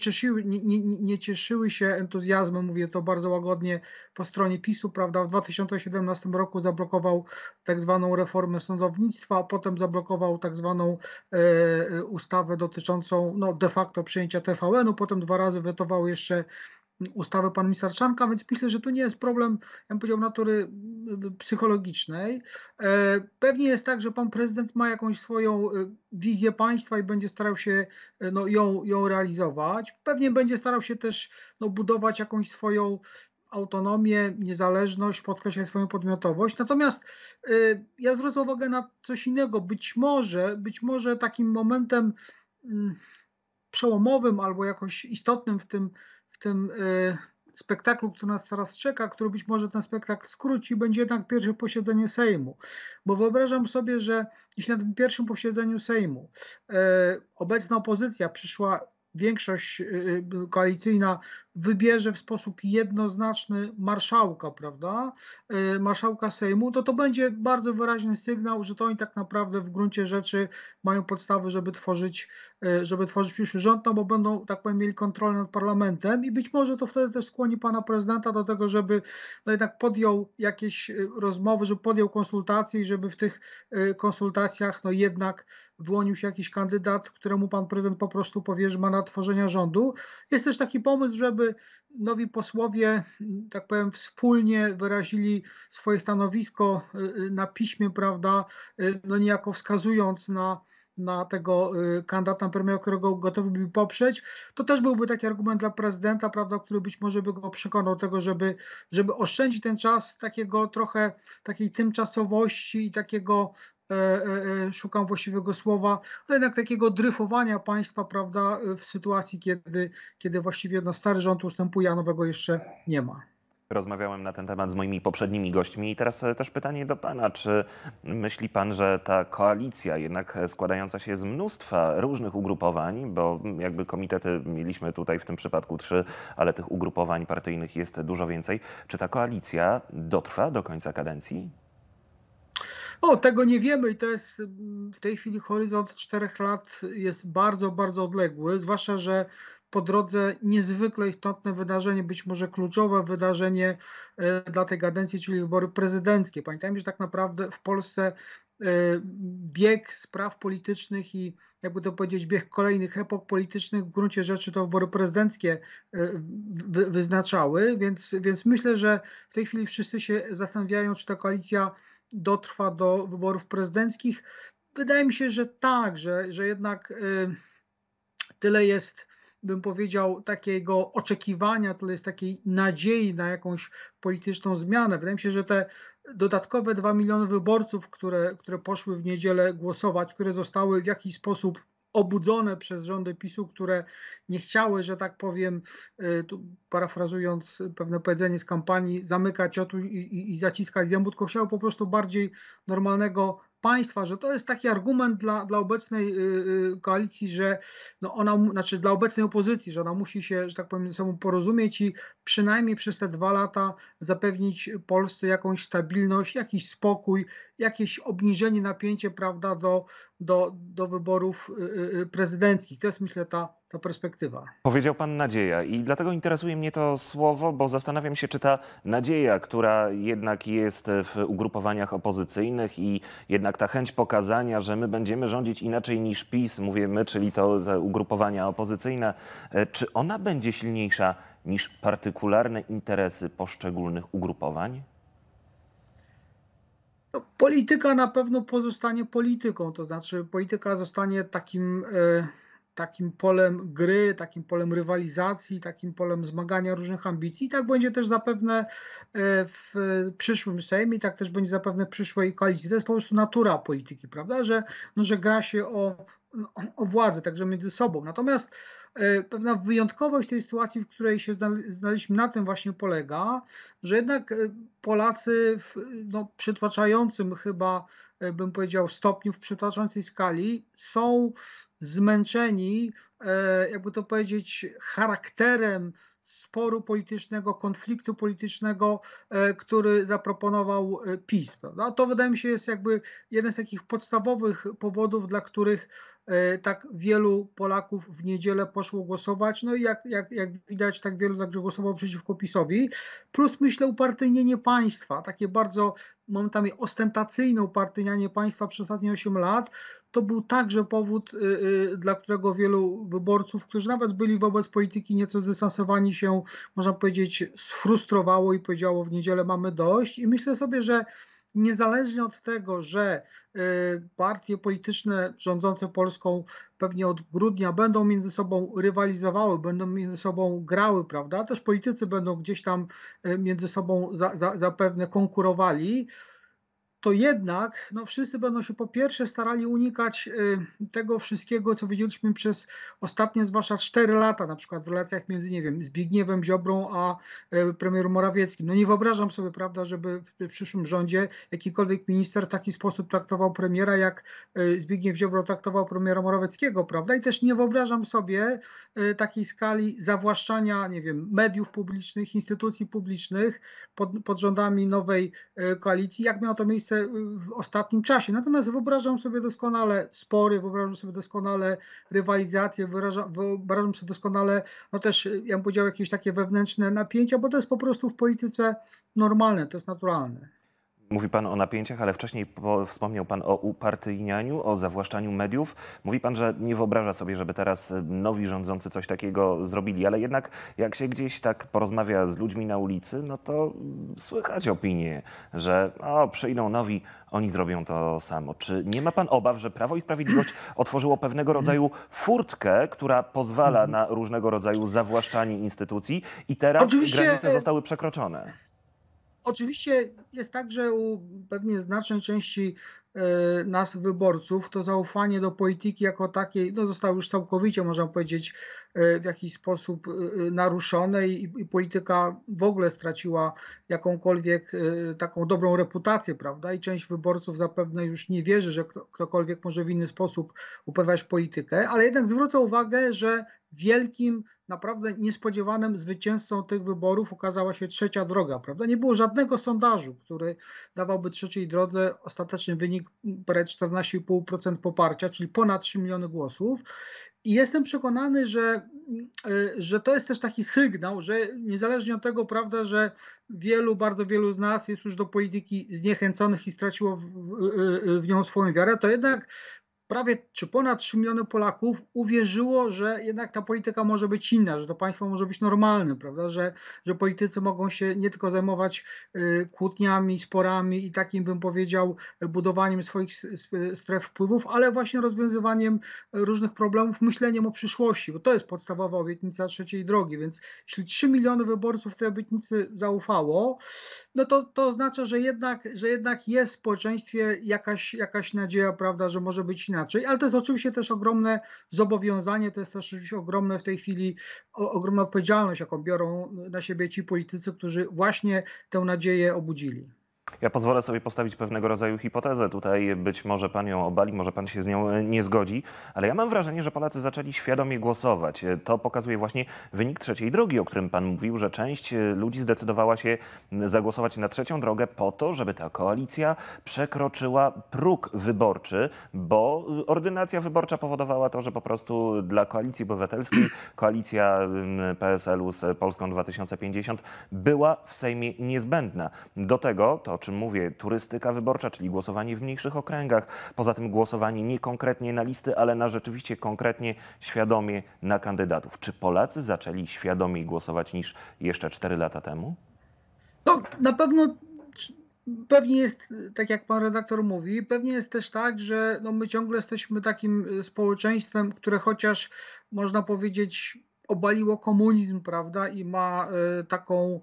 nie cieszyły się entuzjazmem, mówię to bardzo łagodnie, po stronie PiS-u, prawda. W 2017 roku zablokował tak zwaną reformę sądownictwa, a potem zablokował tak zwaną ustawę dotyczącą de facto przejęcia TVN-u, potem 2 razy wetował jeszcze ustawę pan minister Czarnka, więc myślę, że tu nie jest problem, ja bym powiedział, natury psychologicznej. Pewnie jest tak, że pan prezydent ma jakąś swoją wizję państwa i będzie starał się ją realizować. Pewnie będzie starał się też budować jakąś swoją autonomię, niezależność, podkreślać swoją podmiotowość. Natomiast ja zwrócę uwagę na coś innego. Być może takim momentem przełomowym albo jakoś istotnym w tym spektaklu, który nas teraz czeka, który być może ten spektakl skróci, będzie jednak pierwsze posiedzenie Sejmu. Bo wyobrażam sobie, że jeśli na tym pierwszym posiedzeniu Sejmu obecna opozycja, przyszła większość koalicyjna, wybierze w sposób jednoznaczny marszałka, prawda? Marszałka Sejmu, to będzie bardzo wyraźny sygnał, że to oni tak naprawdę w gruncie rzeczy mają podstawy, żeby tworzyć przyszły rząd, bo będą, tak powiem, mieli kontrolę nad parlamentem i być może to wtedy też skłoni pana prezydenta do tego, żeby jednak podjął jakieś rozmowy, żeby podjął konsultacje i żeby w tych konsultacjach jednak wyłonił się jakiś kandydat, któremu pan prezydent po prostu powierzy mandat tworzenia rządu. Jest też taki pomysł, żeby nowi posłowie, tak powiem, wspólnie wyrazili swoje stanowisko na piśmie, prawda, niejako wskazując na tego kandydata na premiera, którego gotowi byli poprzeć. To też byłby taki argument dla prezydenta, prawda, który być może by go przekonał do tego, żeby oszczędzić ten czas takiej tymczasowości i takiego szukam właściwego słowa, no jednak takiego dryfowania państwa, prawda, w sytuacji, kiedy właściwie no, stary rząd ustępuje, a nowego jeszcze nie ma. Rozmawiałem na ten temat z moimi poprzednimi gośćmi i teraz też pytanie do pana. Czy myśli pan, że ta koalicja jednak składająca się z mnóstwa różnych ugrupowań, bo jakby komitety mieliśmy tutaj w tym przypadku 3, ale tych ugrupowań partyjnych jest dużo więcej, czy ta koalicja dotrwa do końca kadencji? O, tego nie wiemy i to jest w tej chwili horyzont 4 lat jest bardzo, bardzo odległy, zwłaszcza, że po drodze niezwykle istotne wydarzenie, być może kluczowe wydarzenie dla tej kadencji, czyli wybory prezydenckie. Pamiętajmy, że tak naprawdę w Polsce bieg spraw politycznych i jakby to powiedzieć bieg kolejnych epok politycznych w gruncie rzeczy to wybory prezydenckie wyznaczały, więc myślę, że w tej chwili wszyscy się zastanawiają, czy ta koalicja dotrwa do wyborów prezydenckich. Wydaje mi się, że tak, że jednak tyle jest, bym powiedział, takiego oczekiwania, tyle jest takiej nadziei na jakąś polityczną zmianę. Wydaje mi się, że te dodatkowe 2 miliony wyborców, które poszły w niedzielę głosować, które zostały w jakiś sposób obudzone przez rządy PiS-u, które nie chciały, że tak powiem, tu parafrazując pewne powiedzenie z kampanii, zamykać oczu i zaciskać zębów, tylko chciały po prostu bardziej normalnego państwa, że to jest taki argument dla obecnej koalicji, że no ona, znaczy dla obecnej opozycji, że ona musi się, że tak powiem, ze sobą porozumieć i przynajmniej przez te 2 lata zapewnić Polsce jakąś stabilność, jakiś spokój, jakieś obniżenie napięcia, prawda, do wyborów prezydenckich. To jest, myślę, ta perspektywa. Powiedział pan nadzieja i dlatego interesuje mnie to słowo, bo zastanawiam się, czy ta nadzieja, która jednak jest w ugrupowaniach opozycyjnych i jednak ta chęć pokazania, że my będziemy rządzić inaczej niż PiS, mówię my, czyli to te ugrupowania opozycyjne, czy ona będzie silniejsza niż partykularne interesy poszczególnych ugrupowań? No, polityka na pewno pozostanie polityką, to znaczy polityka zostanie takim polem gry, takim polem rywalizacji, takim polem zmagania różnych ambicji. I tak będzie też zapewne w przyszłym Sejmie, i tak też będzie zapewne w przyszłej koalicji. To jest po prostu natura polityki, prawda, że gra się o władzę, także między sobą. Natomiast pewna wyjątkowość tej sytuacji, w której się znaleźliśmy, na tym właśnie polega, że jednak Polacy w przytłaczającym chyba, bym powiedział, stopniu, w przytłaczającej skali są zmęczeni, jakby to powiedzieć, charakterem sporu politycznego, konfliktu politycznego, który zaproponował PiS. Prawda? To wydaje mi się jest jakby jeden z takich podstawowych powodów, dla których tak wielu Polaków w niedzielę poszło głosować. No i jak widać, tak wielu także głosowało przeciwko PiS-owi. Plus myślę upartyjnienie państwa, takie bardzo momentami ostentacyjne upartyjnianie państwa przez ostatnie 8 lat. To był także powód, dla którego wielu wyborców, którzy nawet byli wobec polityki nieco zdystansowani się, można powiedzieć, sfrustrowało i powiedziało w niedzielę mamy dość. I myślę sobie, że niezależnie od tego, że partie polityczne rządzące Polską pewnie od grudnia będą między sobą rywalizowały, będą między sobą grały, prawda? Też politycy będą gdzieś tam między sobą zapewne konkurowali, to jednak wszyscy będą się po pierwsze starali unikać tego wszystkiego, co widzieliśmy przez ostatnie zwłaszcza 4 lata, na przykład w relacjach między, nie wiem, Zbigniewem Ziobrą a premierem Morawieckim. No nie wyobrażam sobie, prawda, żeby w przyszłym rządzie jakikolwiek minister w taki sposób traktował premiera, jak Zbigniew Ziobro traktował premiera Morawieckiego, prawda? I też nie wyobrażam sobie takiej skali zawłaszczania, nie wiem, mediów publicznych, instytucji publicznych pod rządami nowej koalicji, jak miało to miejsce w ostatnim czasie. Natomiast wyobrażam sobie doskonale spory, wyobrażam sobie doskonale rywalizację, wyobrażam sobie doskonale, też ja bym powiedział, jakieś takie wewnętrzne napięcia, bo to jest po prostu w polityce normalne, to jest naturalne. Mówi pan o napięciach, ale wcześniej wspomniał pan o upartyjnianiu, o zawłaszczaniu mediów. Mówi pan, że nie wyobraża sobie, żeby teraz nowi rządzący coś takiego zrobili, ale jednak jak się gdzieś tak porozmawia z ludźmi na ulicy, no to słychać opinie, że przyjdą nowi, oni zrobią to samo. Czy nie ma pan obaw, że Prawo i Sprawiedliwość otworzyło pewnego rodzaju furtkę, która pozwala na różnego rodzaju zawłaszczanie instytucji i teraz granice zostały przekroczone? oczywiście jest tak, że u pewnie znacznej części nas wyborców to zaufanie do polityki jako takiej no, zostało już całkowicie, można powiedzieć, w jakiś sposób naruszone i polityka w ogóle straciła jakąkolwiek taką dobrą reputację, prawda? I część wyborców zapewne już nie wierzy, że ktokolwiek może w inny sposób uprawiać politykę, ale jednak zwrócę uwagę, że wielkim, naprawdę niespodziewanym zwycięzcą tych wyborów okazała się Trzecia Droga, prawda? Nie było żadnego sondażu, który dawałby Trzeciej Drodze ostateczny wynik 14,5% poparcia, czyli ponad 3 miliony głosów. I jestem przekonany, że to jest też taki sygnał, że niezależnie od tego, prawda, że bardzo wielu z nas jest już do polityki zniechęconych i straciło w nią swoją wiarę, to jednak prawie czy ponad 3 miliony Polaków uwierzyło, że jednak ta polityka może być inna, że to państwo może być normalne, prawda? Że politycy mogą się nie tylko zajmować kłótniami, sporami i takim, bym powiedział, budowaniem swoich stref wpływów, ale właśnie rozwiązywaniem różnych problemów, myśleniem o przyszłości, bo to jest podstawowa obietnica Trzeciej Drogi, więc jeśli 3 miliony wyborców tej obietnicy zaufało, no to oznacza, że jednak jest w społeczeństwie jakaś nadzieja, prawda, że może być inaczej, ale to jest oczywiście też ogromne zobowiązanie, to jest też oczywiście ogromne w tej chwili, ogromna odpowiedzialność, jaką biorą na siebie ci politycy, którzy właśnie tę nadzieję obudzili. Ja pozwolę sobie postawić pewnego rodzaju hipotezę. Tutaj być może pan ją obali, może pan się z nią nie zgodzi, ale ja mam wrażenie, że Polacy zaczęli świadomie głosować. To pokazuje właśnie wynik Trzeciej Drogi, o którym pan mówił, że część ludzi zdecydowała się zagłosować na Trzecią Drogę po to, żeby ta koalicja przekroczyła próg wyborczy, bo ordynacja wyborcza powodowała to, że po prostu dla Koalicji Obywatelskiej koalicja PSL-u z Polską 2050 była w Sejmie niezbędna. Do tego, to o czym mówię, turystyka wyborcza, czyli głosowanie w mniejszych okręgach, poza tym głosowanie nie konkretnie na listy, ale na rzeczywiście konkretnie, świadomie na kandydatów. Czy Polacy zaczęli świadomiej głosować niż jeszcze 4 lata temu? No, na pewno pewnie jest, tak jak pan redaktor mówi, pewnie jest też tak, że no my ciągle jesteśmy takim społeczeństwem, które chociaż można powiedzieć obaliło komunizm, prawda, i ma taką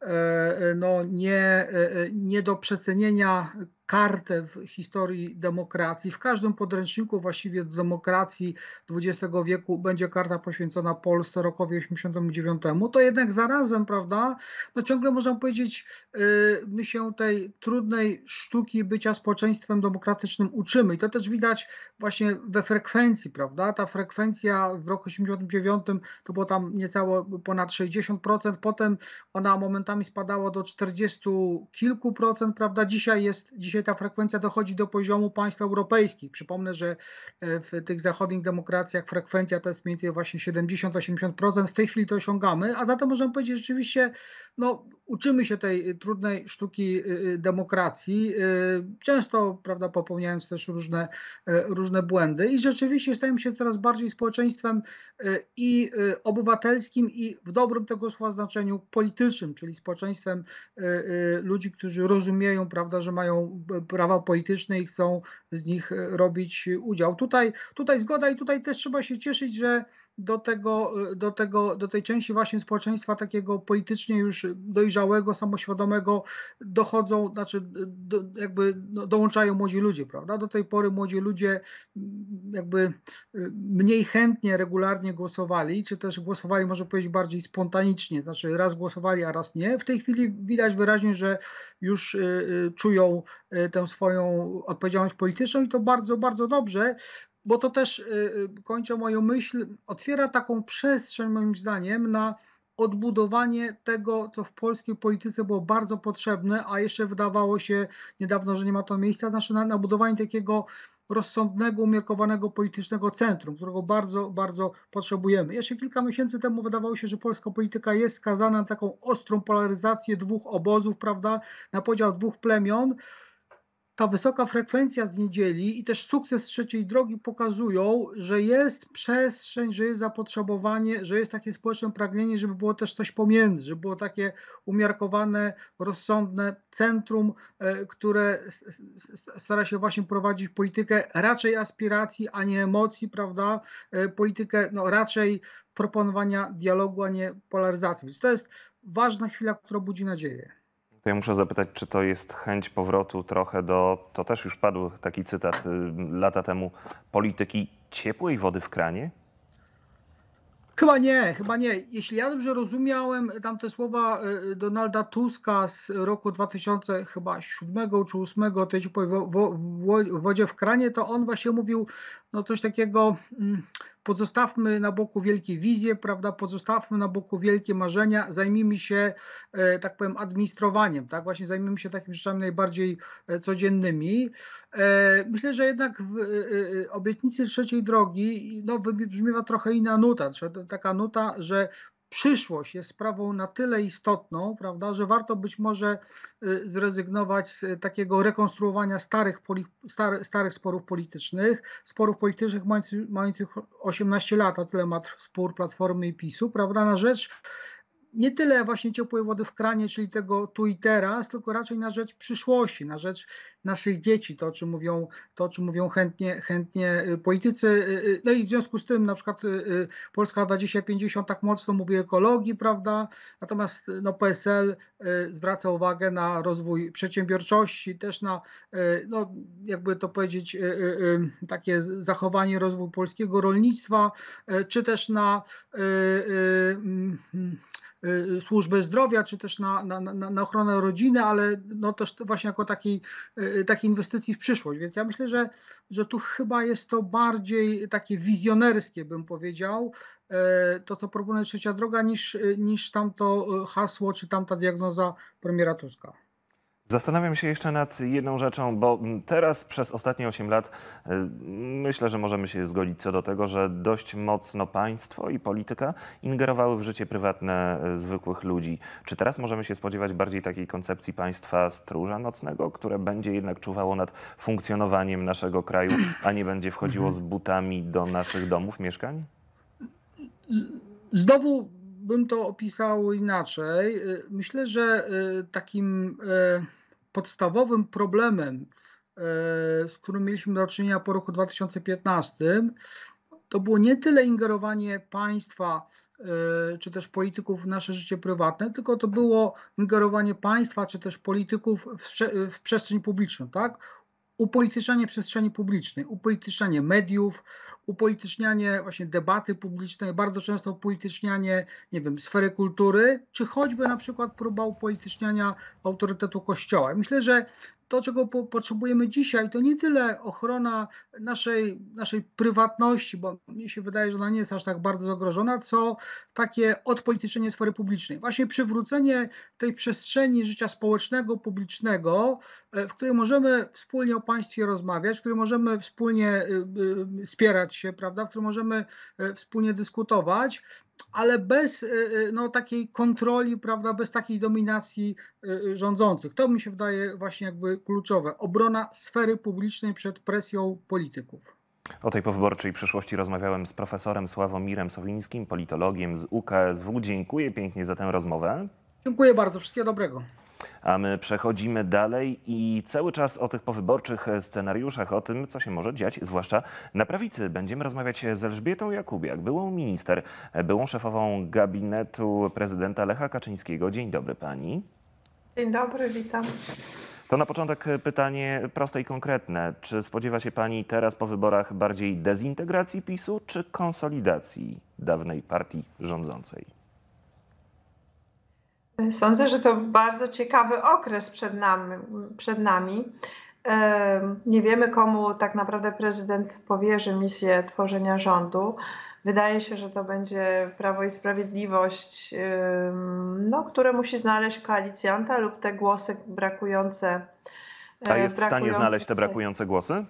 no nie do przecenienia kartę w historii demokracji. W każdym podręczniku właściwie do demokracji XX wieku będzie karta poświęcona Polsce rokowi 89. To jednak zarazem, prawda, no ciągle można powiedzieć, my się tej trudnej sztuki bycia społeczeństwem demokratycznym uczymy. I to też widać właśnie we frekwencji, prawda. Ta frekwencja w roku 89 to było tam niecałe ponad 60%, potem ona momentami spadała do 40 kilku procent, prawda. Dzisiaj ta frekwencja dochodzi do poziomu państw europejskich. Przypomnę, że w tych zachodnich demokracjach frekwencja to jest mniej więcej właśnie 70-80%. W tej chwili to osiągamy, a zatem możemy powiedzieć rzeczywiście, no uczymy się tej trudnej sztuki demokracji, często, prawda, popełniając też różne błędy i rzeczywiście stajemy się coraz bardziej społeczeństwem i obywatelskim i w dobrym tego słowa znaczeniu politycznym, czyli społeczeństwem ludzi, którzy rozumieją, prawda, że mają prawa polityczne i chcą z nich robić udział. Tutaj zgoda i tutaj też trzeba się cieszyć, że do tej części właśnie społeczeństwa takiego politycznie już dojrzałego, samoświadomego dochodzą, znaczy dołączają młodzi ludzie, prawda? Do tej pory młodzi ludzie jakby mniej chętnie, regularnie głosowali, czy też głosowali, można powiedzieć, bardziej spontanicznie, znaczy raz głosowali, a raz nie. W tej chwili widać wyraźnie, że już czują tę swoją odpowiedzialność polityczną i to bardzo, bardzo dobrze. Bo to też, kończę moją myśl, otwiera taką przestrzeń moim zdaniem na odbudowanie tego, co w polskiej polityce było bardzo potrzebne, a jeszcze wydawało się niedawno, że nie ma to miejsca, znaczy na budowanie takiego rozsądnego, umiarkowanego politycznego centrum, którego bardzo, bardzo potrzebujemy. Jeszcze kilka miesięcy temu wydawało się, że polska polityka jest skazana na taką ostrą polaryzację dwóch obozów, prawda, na podział dwóch plemion. Ta wysoka frekwencja z niedzieli i też sukces Trzeciej Drogi pokazują, że jest przestrzeń, że jest zapotrzebowanie, że jest takie społeczne pragnienie, żeby było też coś pomiędzy, żeby było takie umiarkowane, rozsądne centrum, które stara się właśnie prowadzić politykę raczej aspiracji, a nie emocji, prawda? Politykę no, raczej proponowania dialogu, a nie polaryzacji. Więc to jest ważna chwila, która budzi nadzieję. To ja muszę zapytać, czy to jest chęć powrotu trochę do, to też już padł taki cytat lata temu, polityki ciepłej wody w kranie? Chyba nie, chyba nie. Jeśli ja dobrze rozumiałem tamte słowa Donalda Tuska z roku 2007 czy 2008, tej ciepłej wodzie w kranie, to on właśnie mówił no coś takiego, pozostawmy na boku wielkie wizje, prawda, pozostawmy na boku wielkie marzenia, zajmijmy się, tak powiem, administrowaniem, tak, właśnie zajmijmy się takimi rzeczami najbardziej codziennymi. Myślę, że jednak w obietnicy trzeciej drogi no, wybrzmiewa trochę inna nuta, taka nuta, że przyszłość jest sprawą na tyle istotną, prawda, że warto być może zrezygnować z takiego rekonstruowania starych sporów politycznych mających 18 lat, a tyle ma spór Platformy i PiS-u, prawda, na rzecz nie tyle właśnie ciepłej wody w kranie, czyli tego tu i teraz, tylko raczej na rzecz przyszłości, na rzecz naszych dzieci, to o czym mówią chętnie politycy. No i w związku z tym na przykład Polska 2050 tak mocno mówi o ekologii, prawda? Natomiast no, PSL zwraca uwagę na rozwój przedsiębiorczości, też na, no, jakby to powiedzieć, takie zachowanie, rozwój polskiego rolnictwa, czy też na służbę zdrowia, czy też na ochronę rodziny, ale no też właśnie jako takiej inwestycji w przyszłość. Więc ja myślę, że tu chyba jest to bardziej takie wizjonerskie, bym powiedział, to co proponuje trzecia droga, niż tamto hasło, czy tamta diagnoza premiera Tuska. Zastanawiam się jeszcze nad jedną rzeczą, bo teraz przez ostatnie 8 lat myślę, że możemy się zgodzić co do tego, że dość mocno państwo i polityka ingerowały w życie prywatne zwykłych ludzi. Czy teraz możemy się spodziewać bardziej takiej koncepcji państwa stróża nocnego, które będzie jednak czuwało nad funkcjonowaniem naszego kraju, a nie będzie wchodziło z butami do naszych domów, mieszkań? Znowu bym to opisał inaczej. Myślę, że takim podstawowym problemem, z którym mieliśmy do czynienia po roku 2015, to było nie tyle ingerowanie państwa czy też polityków w nasze życie prywatne, tylko to było ingerowanie państwa czy też polityków w przestrzeń publiczną, tak? Upolitycznianie przestrzeni publicznej, upolitycznianie mediów, upolitycznianie właśnie debaty publicznej, bardzo często upolitycznianie, nie wiem, sfery kultury, czy choćby na przykład próba upolityczniania autorytetu Kościoła. Myślę, że to, czego potrzebujemy dzisiaj, to nie tyle ochrona naszej prywatności, bo mnie się wydaje, że ona nie jest aż tak bardzo zagrożona, co takie odpolitycznienie sfery publicznej. Właśnie przywrócenie tej przestrzeni życia społecznego, publicznego, w której możemy wspólnie o państwie rozmawiać, w której możemy wspólnie spierać się, prawda, w której możemy wspólnie dyskutować, ale bez no, takiej kontroli, prawda, bez takiej dominacji rządzących. To mi się wydaje właśnie jakby kluczowe. Obrona sfery publicznej przed presją polityków. O tej powyborczej przyszłości rozmawiałem z profesorem Sławomirem Sowińskim, politologiem z UKSW. Dziękuję pięknie za tę rozmowę. Dziękuję bardzo. Wszystkiego dobrego. A my przechodzimy dalej i cały czas o tych powyborczych scenariuszach, o tym, co się może dziać, zwłaszcza na prawicy. Będziemy rozmawiać z Elżbietą Jakubiak, byłą minister, byłą szefową gabinetu prezydenta Lecha Kaczyńskiego. Dzień dobry pani. Dzień dobry, witam. To na początek pytanie proste i konkretne. Czy spodziewa się pani teraz po wyborach bardziej dezintegracji PiS-u, czy konsolidacji dawnej partii rządzącej? Sądzę, że to bardzo ciekawy okres przed nami. Nie wiemy, komu tak naprawdę prezydent powierzy misję tworzenia rządu. Wydaje się, że to będzie Prawo i Sprawiedliwość, no, które musi znaleźć koalicjanta lub te głosy brakujące. A jest w stanie znaleźć te brakujące głosy?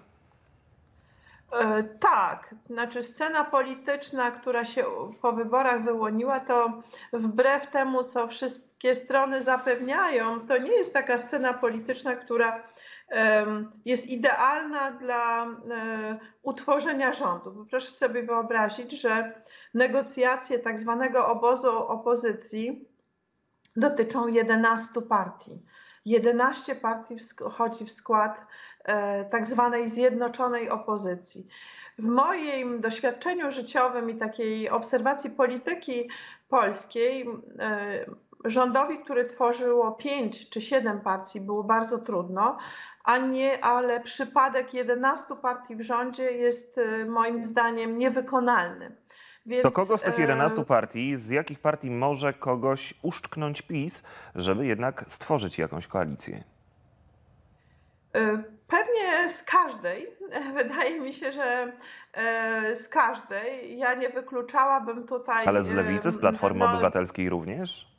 Tak, znaczy scena polityczna, która się po wyborach wyłoniła, to wbrew temu, co wszystkie strony zapewniają, to nie jest taka scena polityczna, która jest idealna dla utworzenia rządu. Bo proszę sobie wyobrazić, że negocjacje tak zwanego obozu opozycji dotyczą 11 partii. 11 partii wchodzi w skład tak zwanej zjednoczonej opozycji. W moim doświadczeniu życiowym i takiej obserwacji polityki polskiej rządowi, który tworzyło 5 czy 7 partii, było bardzo trudno, ale przypadek 11 partii w rządzie jest moim zdaniem niewykonalny. Więc, To kogo z tych 11 partii, z jakich partii może kogoś uszczknąć PiS, żeby jednak stworzyć jakąś koalicję? Pewnie z każdej. Wydaje mi się, że z każdej. Ja nie wykluczałabym tutaj... Ale z Lewicy, z Platformy Obywatelskiej również?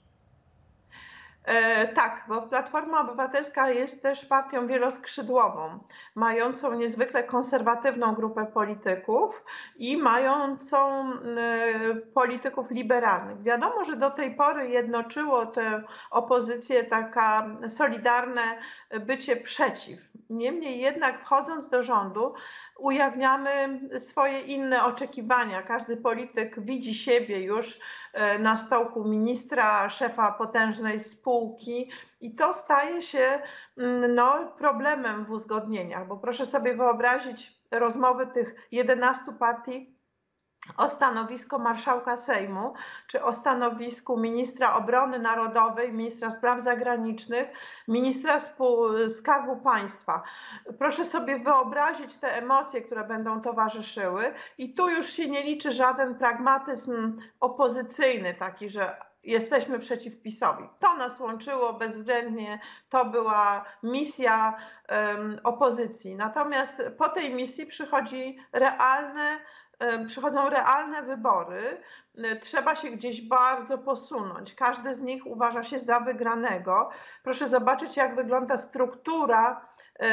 Tak, bo Platforma Obywatelska jest też partią wieloskrzydłową, mającą niezwykle konserwatywną grupę polityków i mającą polityków liberalnych. Wiadomo, że do tej pory jednoczyło tę opozycję taka solidarne bycie przeciw. Niemniej jednak wchodząc do rządu ujawniamy swoje inne oczekiwania. Każdy polityk widzi siebie już na stołku ministra, szefa potężnej spółki i to staje się problemem w uzgodnieniach, bo proszę sobie wyobrazić rozmowy tych 11 partii o stanowisko marszałka Sejmu, czy o stanowisku ministra obrony narodowej, ministra spraw zagranicznych, ministra Skarbu Państwa. Proszę sobie wyobrazić te emocje, które będą towarzyszyły i tu już się nie liczy żaden pragmatyzm opozycyjny, taki, że jesteśmy przeciw PiS-owi. To nas łączyło bezwzględnie, to była misja opozycji. Natomiast po tej misji przychodzą realne wybory, trzeba się gdzieś bardzo posunąć. Każdy z nich uważa się za wygranego. Proszę zobaczyć, jak wygląda struktura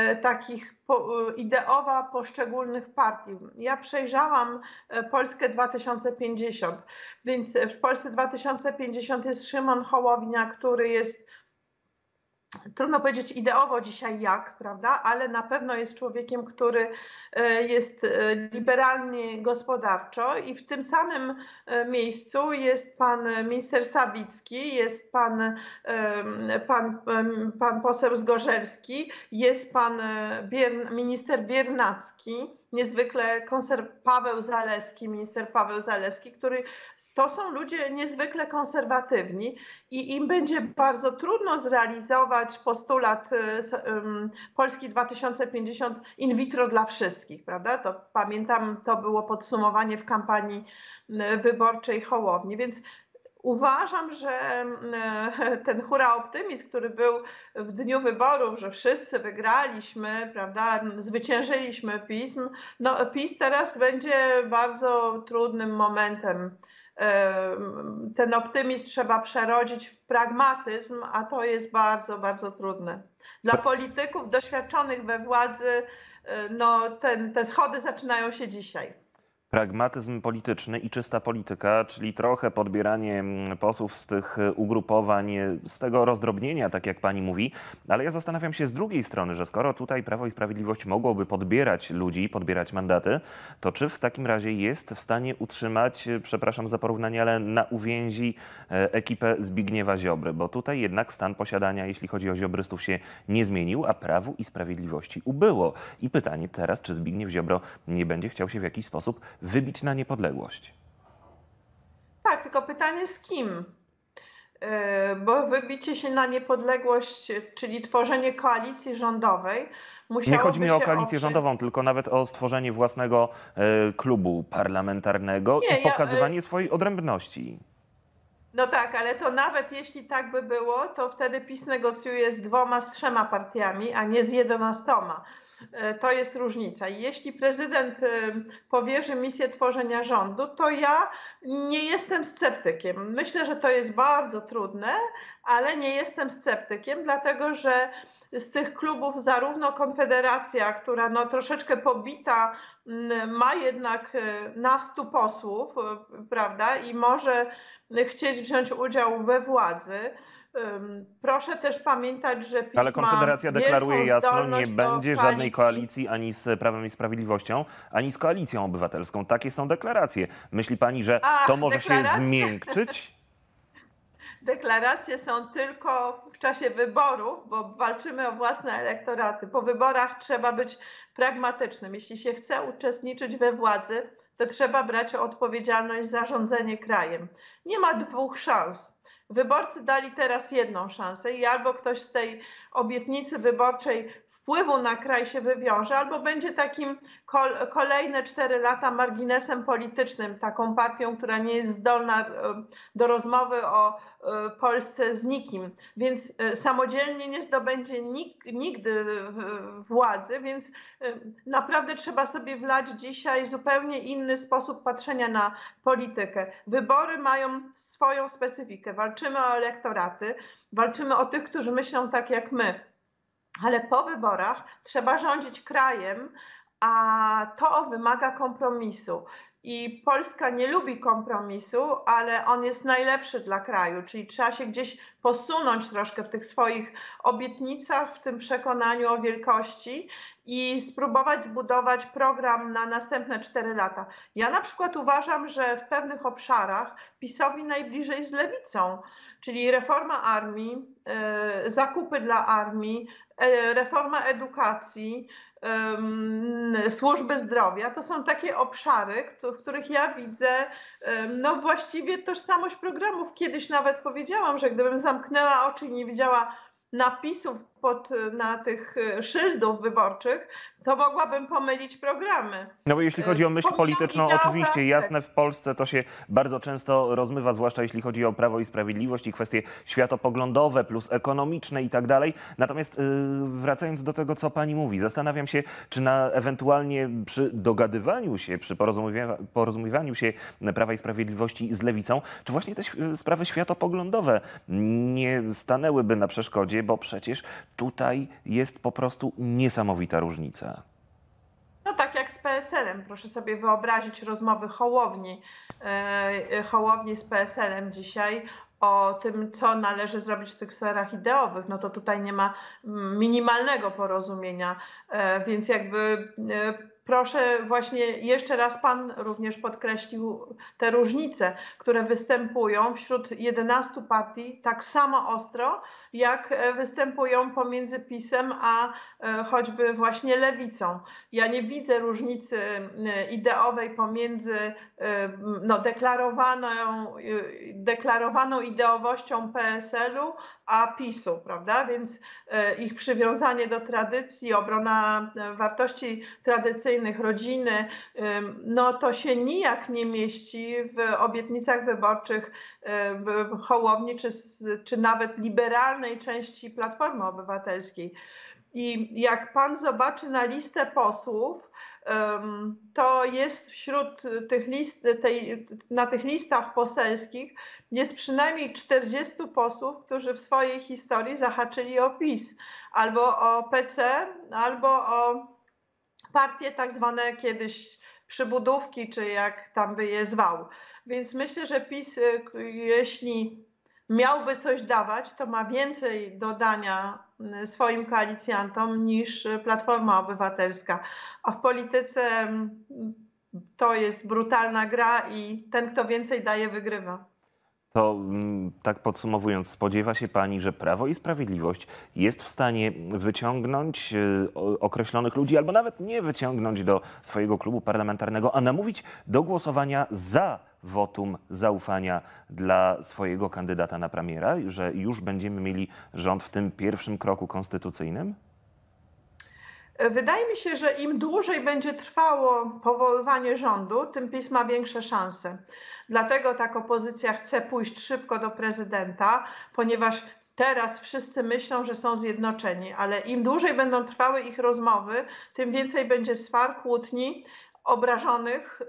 ideowa poszczególnych partii. Ja przejrzałam Polskę 2050, więc w Polsce 2050 jest Szymon Hołownia, który jest, trudno powiedzieć ideowo dzisiaj jak, prawda, ale na pewno jest człowiekiem, który jest liberalnie gospodarczo i w tym samym miejscu jest pan minister Sawicki, jest pan poseł Zgorzelski, jest pan minister Biernacki, niezwykle minister Paweł Zalewski, który to są ludzie niezwykle konserwatywni i im będzie bardzo trudno zrealizować postulat Polski 2050 in vitro dla wszystkich, prawda? To pamiętam, to było podsumowanie w kampanii wyborczej Hołowni, więc uważam, że ten hura optymizm, który był w dniu wyborów, że wszyscy wygraliśmy, prawda, zwyciężyliśmy PiS, PiS teraz będzie bardzo trudnym momentem. Ten optymizm trzeba przerodzić w pragmatyzm, a to jest bardzo, bardzo trudne. Dla polityków doświadczonych we władzy te schody zaczynają się dzisiaj. Pragmatyzm polityczny i czysta polityka, czyli trochę podbieranie posłów z tych ugrupowań, z tego rozdrobnienia, tak jak pani mówi. Ale ja zastanawiam się z drugiej strony, że skoro tutaj Prawo i Sprawiedliwość mogłoby podbierać ludzi, podbierać mandaty, to czy w takim razie jest w stanie utrzymać, przepraszam za porównanie, ale na uwięzi ekipę Zbigniewa Ziobry? Bo tutaj jednak stan posiadania, jeśli chodzi o ziobrystów, się nie zmienił, a Prawu i Sprawiedliwości ubyło. I pytanie teraz, czy Zbigniew Ziobro nie będzie chciał się w jakiś sposób wybić na niepodległość? Tak, tylko pytanie z kim? Bo wybicie się na niepodległość, czyli tworzenie koalicji rządowej, musiałoby nie chodzi mi o koalicję oprzeć... rządową, tylko nawet o stworzenie własnego klubu parlamentarnego i pokazywanie swojej odrębności. No tak, ale to nawet jeśli tak by było, to wtedy PiS negocjuje z 2, z 3 partiami, a nie z 11. To jest różnica. I jeśli prezydent powierzy misję tworzenia rządu, to ja nie jestem sceptykiem. Myślę, że to jest bardzo trudne, ale nie jestem sceptykiem, dlatego że z tych klubów zarówno Konfederacja, która troszeczkę pobita, ma jednak na 100 posłów, prawda, i może chcieć wziąć udział we władzy. Proszę też pamiętać, że PiS ale Konfederacja deklaruje jasno, nie będzie żadnej koalicji koalicji ani z Prawem i Sprawiedliwością, ani z Koalicją Obywatelską. Takie są deklaracje. Myśli pani, że to może się zmiękczyć? Deklaracje są tylko w czasie wyborów, bo walczymy o własne elektoraty. Po wyborach trzeba być pragmatycznym. Jeśli się chce uczestniczyć we władzy, to trzeba brać odpowiedzialność za rządzenie krajem. Nie ma 2 szans. Wyborcy dali teraz jedną szansę i albo ktoś z tej obietnicy wyborczej wpływu na kraj się wywiąże, albo będzie takim kolejne 4 lata marginesem politycznym, taką partią, która nie jest zdolna do rozmowy o Polsce z nikim, więc samodzielnie nie zdobędzie nigdy władzy, więc naprawdę trzeba sobie wlać dzisiaj zupełnie inny sposób patrzenia na politykę. Wybory mają swoją specyfikę, walczymy o elektoraty, walczymy o tych, którzy myślą tak jak my. Ale po wyborach trzeba rządzić krajem, a to wymaga kompromisu. I Polska nie lubi kompromisu, ale on jest najlepszy dla kraju, czyli trzeba się gdzieś posunąć troszkę w tych swoich obietnicach, w tym przekonaniu o wielkości i spróbować zbudować program na następne 4 lata. Ja na przykład uważam, że w pewnych obszarach PiS-owi najbliżej z lewicą, czyli reforma armii, zakupy dla armii, reforma edukacji, służby zdrowia, to są takie obszary, w których ja widzę no właściwie tożsamość programów. Kiedyś nawet powiedziałam, że gdybym zamknęła oczy i nie widziała napisów na tych szyldów wyborczych, to mogłabym pomylić programy. No bo jeśli chodzi o myśl polityczną, oczywiście jasne, w Polsce to się bardzo często rozmywa, zwłaszcza jeśli chodzi o Prawo i Sprawiedliwość i kwestie światopoglądowe plus ekonomiczne i tak dalej. Natomiast wracając do tego, co pani mówi, zastanawiam się, czy ewentualnie przy dogadywaniu się, przy porozumiewaniu się Prawa i Sprawiedliwości z Lewicą, czy właśnie te sprawy światopoglądowe nie stanęłyby na przeszkodzie, bo przecież tutaj jest po prostu niesamowita różnica. No tak jak z PSL-em. Proszę sobie wyobrazić rozmowy Hołowni z PSL-em dzisiaj o tym, co należy zrobić w tych sferach ideowych. No to tutaj nie ma minimalnego porozumienia, więc jakby proszę właśnie jeszcze raz pan również podkreślił te różnice, które występują wśród 11 partii tak samo ostro, jak występują pomiędzy PiS-em a choćby właśnie Lewicą. Ja nie widzę różnicy ideowej pomiędzy no, deklarowaną ideowością PSL-u a PiS-u, prawda? Więc ich przywiązanie do tradycji, obrona wartości tradycyjnych, rodziny, no to się nijak nie mieści w obietnicach wyborczych Hołowni czy nawet liberalnej części Platformy Obywatelskiej. I jak pan zobaczy na listę posłów, to jest wśród tych na tych listach poselskich jest przynajmniej 40 posłów, którzy w swojej historii zahaczyli o PiS, albo o PC, albo o partie tak zwane kiedyś przybudówki, czy jak tam by je zwał. Więc myślę, że PiS, jeśli miałby coś dawać, to ma więcej do dania swoim koalicjantom niż Platforma Obywatelska. A w polityce to jest brutalna gra i ten, kto więcej daje, wygrywa. To tak podsumowując, spodziewa się pani, że Prawo i Sprawiedliwość jest w stanie wyciągnąć określonych ludzi, albo nawet nie wyciągnąć do swojego klubu parlamentarnego, a namówić do głosowania za wotum zaufania dla swojego kandydata na premiera, że już będziemy mieli rząd w tym pierwszym kroku konstytucyjnym? Wydaje mi się, że im dłużej będzie trwało powoływanie rządu, tym PiS ma większe szanse. Dlatego tak opozycja chce pójść szybko do prezydenta, ponieważ teraz wszyscy myślą, że są zjednoczeni, ale im dłużej będą trwały ich rozmowy, tym więcej będzie swar, kłótni, obrażonych,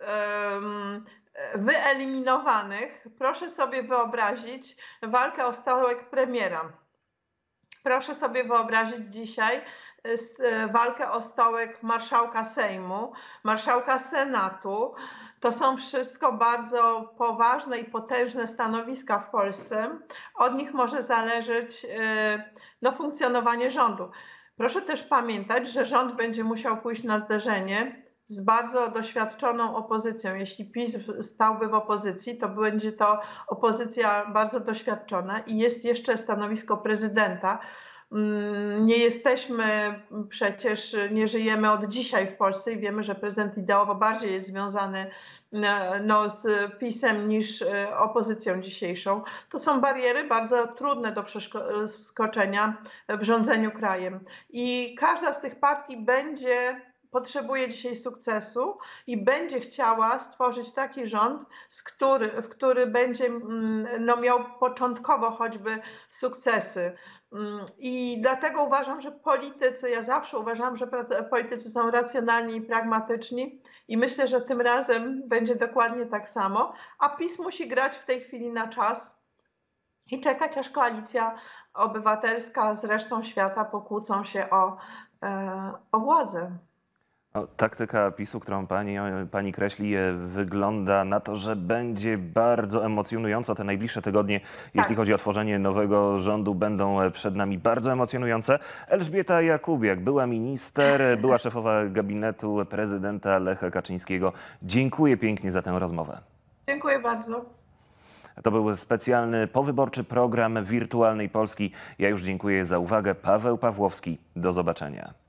wyeliminowanych. Proszę sobie wyobrazić walkę o stołek premiera. Proszę sobie wyobrazić dzisiaj walkę o stołek marszałka Sejmu, marszałka Senatu. To są wszystko bardzo poważne i potężne stanowiska w Polsce. Od nich może zależeć funkcjonowanie rządu. Proszę też pamiętać, że rząd będzie musiał pójść na zderzenie z bardzo doświadczoną opozycją. Jeśli PiS stałby w opozycji, to będzie to opozycja bardzo doświadczona i jest jeszcze stanowisko prezydenta, Nie jesteśmy przecież, nie żyjemy od dzisiaj w Polsce i wiemy, że prezydent ideowo bardziej jest związany z PiS-em niż opozycją dzisiejszą. To są bariery bardzo trudne do przeskoczenia w rządzeniu krajem. I każda z tych partii potrzebuje dzisiaj sukcesu i będzie chciała stworzyć taki rząd, w który będzie miał początkowo choćby sukcesy. I dlatego uważam, że ja zawsze uważam, że politycy są racjonalni i pragmatyczni i myślę, że tym razem będzie dokładnie tak samo, a PiS musi grać w tej chwili na czas i czekać, aż Koalicja Obywatelska z resztą świata pokłócą się o władzę. Taktyka PiS-u, którą pani kreśli, wygląda na to, że będzie bardzo emocjonująca. Te najbliższe tygodnie, jeśli chodzi o tworzenie nowego rządu, będą przed nami bardzo emocjonujące. Elżbieta Jakubiak, była minister, była szefowa gabinetu prezydenta Lecha Kaczyńskiego. Dziękuję pięknie za tę rozmowę. Dziękuję bardzo. To był specjalny powyborczy program Wirtualnej Polski. Ja już dziękuję za uwagę. Paweł Pawłowski. Do zobaczenia.